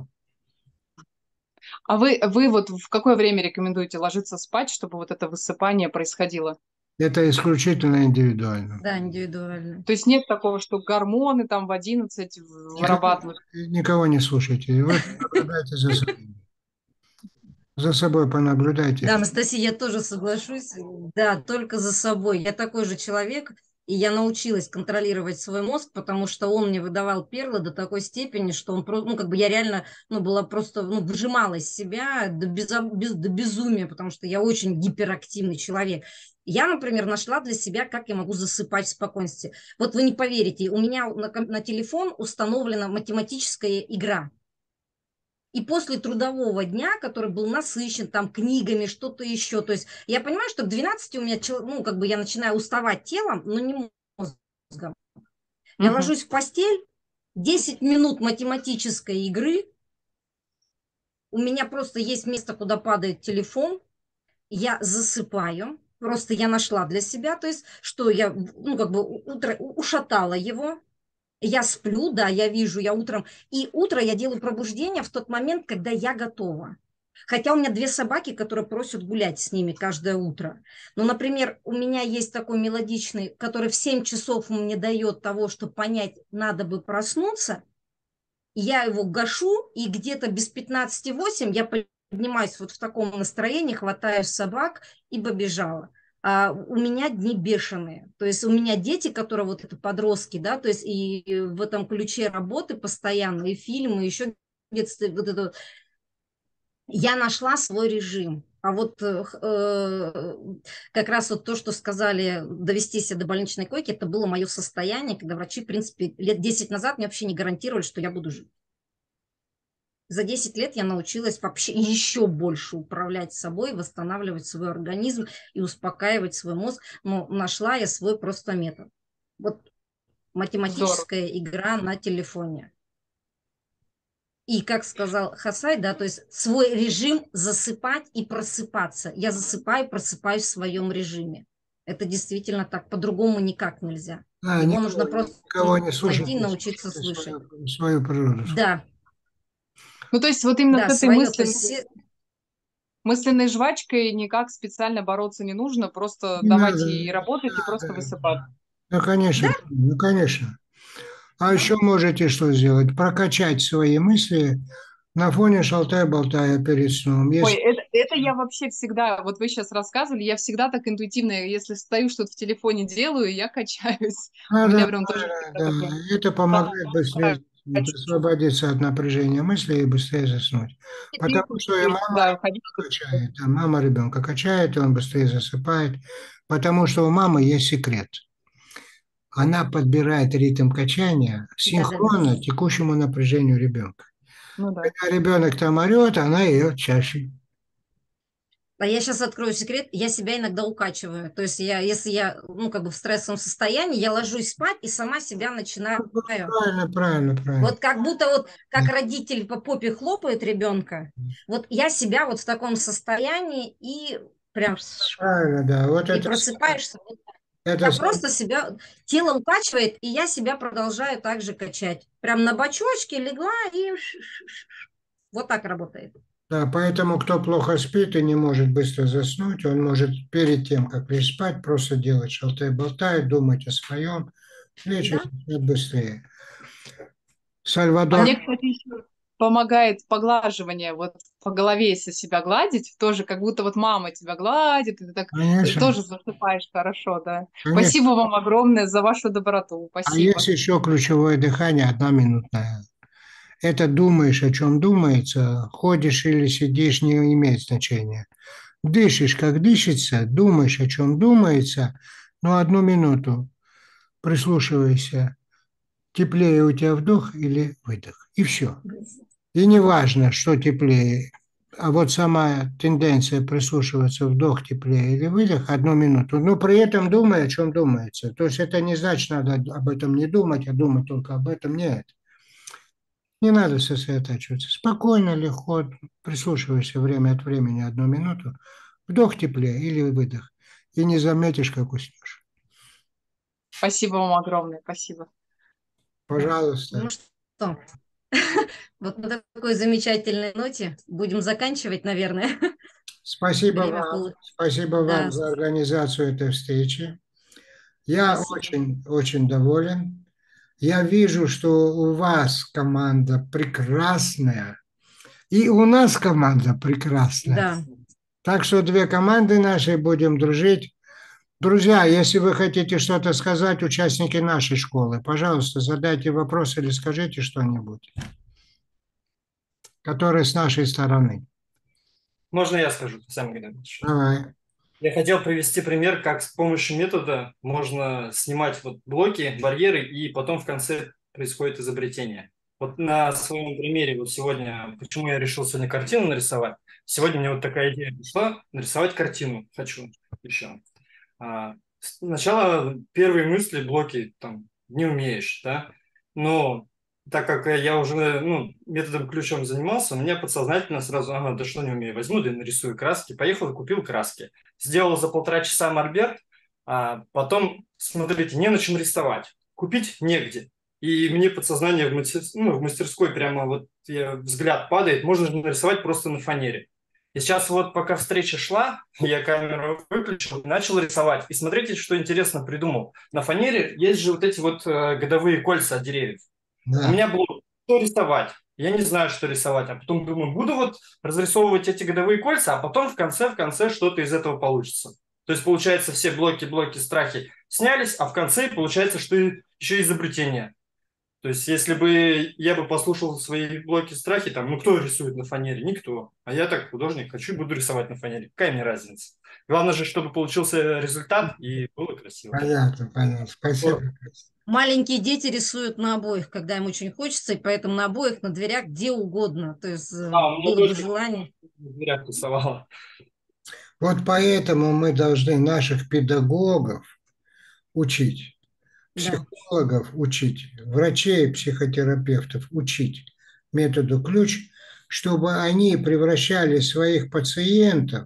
А вы вот в какое время рекомендуете ложиться спать, чтобы вот это высыпание происходило? Это исключительно индивидуально. Да, индивидуально. То есть нет такого, что гормоны там в 11 вырабатывают? Никого не слушайте. Вы понаблюдайте за собой. За собой понаблюдайте. Да, Анастасия, я тоже соглашусь. Да, только за собой. Я такой же человек, и я научилась контролировать свой мозг, потому что он мне выдавал перлы до такой степени, что он просто, ну, как бы я реально, ну, была просто, ну, выжимала из себя до безумия, потому что я очень гиперактивный человек. Я, например, нашла для себя, как я могу засыпать в спокойствии. Вот вы не поверите, у меня на телефон установлена математическая игра. И после трудового дня, который был насыщен там книгами, что-то еще, то есть я понимаю, что к 12 у меня, ну, как бы я начинаю уставать телом, но не мозгом. Я ложусь в постель, 10 минут математической игры, у меня просто есть место, куда падает телефон, я засыпаю, просто я нашла для себя, то есть, что я, ну, как бы ушатала его. Я сплю, да, я вижу, я утром. И утро я делаю пробуждение в тот момент, когда я готова. Хотя у меня 2 собаки, которые просят гулять с ними каждое утро. Но, например, у меня есть такой мелодичный, который в 7 часов мне дает того, чтобы понять, надо бы проснуться. Я его гашу, и где-то без 15:08 я поднимаюсь вот в таком настроении, хватаю собак и побежала. У меня дни бешеные. То есть у меня дети, которые вот это подростки, да, то есть и в этом ключе работы постоянно, и фильмы, еще где-то вот это вот. Я нашла свой режим. А вот как раз вот то, что сказали, довести себя до больничной койки, это было мое состояние, когда врачи, в принципе, лет 10 назад мне вообще не гарантировали, что я буду жить. За 10 лет я научилась вообще еще больше управлять собой, восстанавливать свой организм и успокаивать свой мозг. Но нашла я свой просто метод. Вот математическая игра на телефоне. И, как сказал Хасай, да, то есть свой режим засыпать и просыпаться. Я засыпаю, просыпаюсь в своем режиме. Это действительно так, по-другому никак нельзя. Его нужно просто никого не слушать, найти, научиться слышать. Свою природу. Да. Ну, то есть вот именно Да, с этой свое, то есть мысленной жвачкой никак специально бороться не нужно, просто Не давать надо. ей работать и просто высыпать. Ну, конечно, ну, конечно. А еще можете что сделать? Прокачать свои мысли на фоне шалтай-болтая перед сном. Ой, Если... это я вообще всегда, вот вы сейчас рассказывали, я всегда так интуитивно, если стою, что-то в телефоне делаю, я качаюсь. У меня прям тоже да. Это помогает быстрее освободиться от напряжения мысли и быстрее заснуть. Потому что и мама качает, да, мама ребенка качает, и он быстрее засыпает. Потому что у мамы есть секрет. Она подбирает ритм качания синхронно текущему напряжению ребенка. Ну, да. Когда ребенок там орет, она ее чаще. А я сейчас открою секрет, я себя иногда укачиваю. То есть если я, ну, как бы в стрессовом состоянии, я ложусь спать и сама себя начинаю. Правильно. Вот как будто вот как родитель по попе хлопает ребенка, вот я себя вот в таком состоянии и Прям Правильно, да. Вот и это, просыпаешься. это Я просто себя, тело укачивает, и я себя продолжаю также качать. Прям на бочочке легла и вот так работает. да, поэтому кто плохо спит и не может быстро заснуть, он может перед тем, как лечь спать, просто делать шалтай-болтай, думать о своем, лечь и Да? заснуть быстрее. А Сальвадор, мне, кстати, еще помогает поглаживание, вот по голове, если себя гладить, тоже как будто вот мама тебя гладит, и ты так конечно, тоже засыпаешь хорошо, да. конечно. Спасибо вам огромное за вашу доброту, А есть спасибо. еще ключевое дыхание, 1 минутное. Это думаешь, о чем думается, ходишь или сидишь, не имеет значения. Дышишь, как дышится, думаешь, о чем думается, но 1 минуту прислушивайся, теплее у тебя вдох или выдох, и все. И не важно, что теплее, а вот сама тенденция прислушиваться, вдох теплее или выдох, 1 минуту, но при этом думай, о чем думается. То есть это не значит, надо об этом не думать, а думать только об этом. Нет, не надо сосредотачиваться. Спокойно, легко прислушивайся время от времени 1 минуту, вдох теплее или выдох, и не заметишь, как уснешь. Спасибо вам огромное, спасибо. Пожалуйста. Ну что, вот на такой замечательной ноте будем заканчивать, наверное. Спасибо Время вам. полу... Спасибо Да, вам за организацию этой встречи. Я спасибо. очень доволен. Я вижу, что у вас команда прекрасная, и у нас команда прекрасная. Да, Так что 2 команды наши, будем дружить. Друзья, если вы хотите что-то сказать, участники нашей школы, пожалуйста, задайте вопрос или скажите что-нибудь, которое с нашей стороны. Можно я скажу, Хасам Геннадьевич? Давай. Я хотел привести пример, как с помощью метода можно снимать вот блоки, барьеры, и потом в конце происходит изобретение. Вот на своем примере, вот сегодня, почему я решил сегодня картину нарисовать. Сегодня мне вот такая идея пришла, нарисовать картину хочу еще. Сначала первые мысли, блоки, там, не умеешь, да, но так как я уже, методом ключом занимался, у меня подсознательно сразу, ага, да что не умею, возьму, да и нарисую краски. Поехал и купил краски. Сделал за 1,5 часа мольберт, а потом, смотрите, не на чем рисовать. Купить негде. И мне подсознание в мастерской прямо вот взгляд падает, можно же нарисовать просто на фанере. И сейчас вот пока встреча шла, я камеру выключил, начал рисовать. И смотрите, что интересно придумал. На фанере есть же вот эти вот годовые кольца от деревьев. У Да. меня было, что рисовать. Я не знаю, что рисовать. А потом думаю, буду вот разрисовывать эти годовые кольца, а потом в конце что-то из этого получится. То есть, получается, все блоки, страхи снялись, а в конце получается, что еще изобретение. То есть, если бы я бы послушал свои блоки страхи, там, кто рисует на фанере? Никто. А я так художник, хочу и буду рисовать на фанере. Какая мне разница? Главное же, чтобы получился результат и было красиво. Понятно. Спасибо. маленькие дети рисуют на обоих, когда им очень хочется, и поэтому на обоих, на дверях, где угодно. То есть У меня было бы тоже желание. на дверях рисовала. Вот поэтому мы должны наших педагогов учить, Да. психологов учить, врачей, психотерапевтов учить методу ключ, чтобы они превращали своих пациентов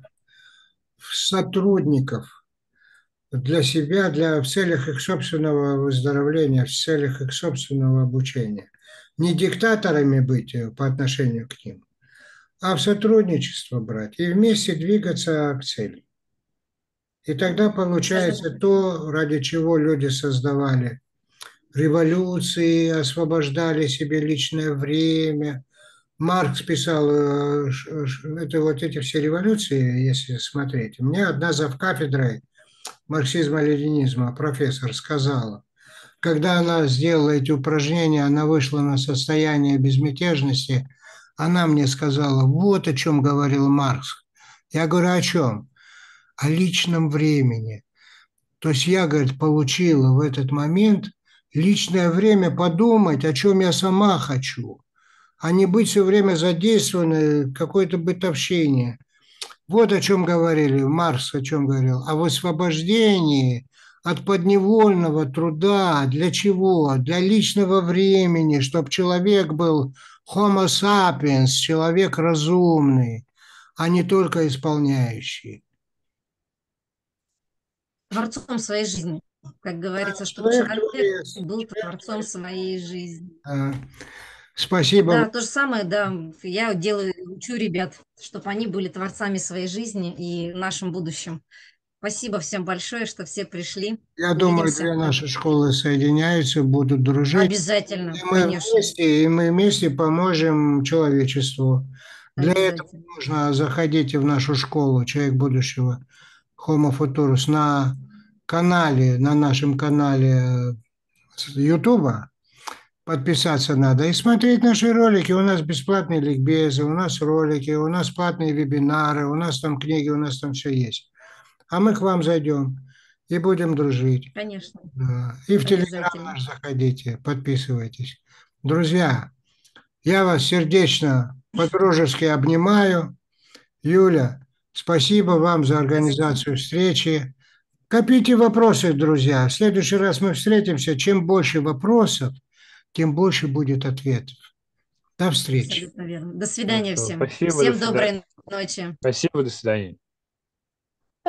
в сотрудников для себя, в целях их собственного выздоровления, в целях их собственного обучения. Не диктаторами быть по отношению к ним, а в сотрудничество брать и вместе двигаться к цели. И тогда получается то, ради чего люди создавали революции, освобождали себе личное время. Маркс писал, это вот эти все революции, если смотреть. Мне одна завкафедрой марксизма-ленинизма, профессор, сказала, когда она сделала эти упражнения, она вышла на состояние безмятежности, она мне сказала, вот о чем говорил Маркс. Я говорю, о чем? О личном времени. То есть я, говорит, получила в этот момент личное время подумать, о чем я сама хочу, а не быть все время задействованной в какой-то бытовщине. Вот о чем говорили, Маркс о чем говорил, о высвобождении от подневольного труда. Для чего? Для личного времени, чтобы человек был homo sapiens, человек разумный, а не только исполняющий. творцом своей жизни. Как говорится, чтобы Человек человек творец. был творцом своей жизни. Спасибо. Да, то же самое, да, я учу ребят, чтобы они были творцами своей жизни и нашим будущим. Спасибо всем большое, что все пришли. Я думаю, Увидимся. две наши школы соединяются, будут дружить. Обязательно, И мы конечно. вместе поможем человечеству. Для этого Обязательно. нужно заходите в нашу школу «Человек будущего» Homo Futurus на нашем канале Ютуба. Подписаться надо и смотреть наши ролики. У нас бесплатные ликбезы, у нас ролики, у нас платные вебинары, у нас там книги, у нас там все есть. А мы к вам зайдем и будем дружить. Конечно. Да. И в Телеграм Обязательно. наш заходите, подписывайтесь. Друзья, я вас сердечно, по-дружески обнимаю. Юля, спасибо вам за организацию встречи. Копите вопросы, друзья. В следующий раз мы встретимся. Чем больше вопросов, тем больше будет ответов. До встречи. Абсолютно верно. До свидания Хорошо. всем. Спасибо, Всем до свидания. доброй ночи. Спасибо, до свидания.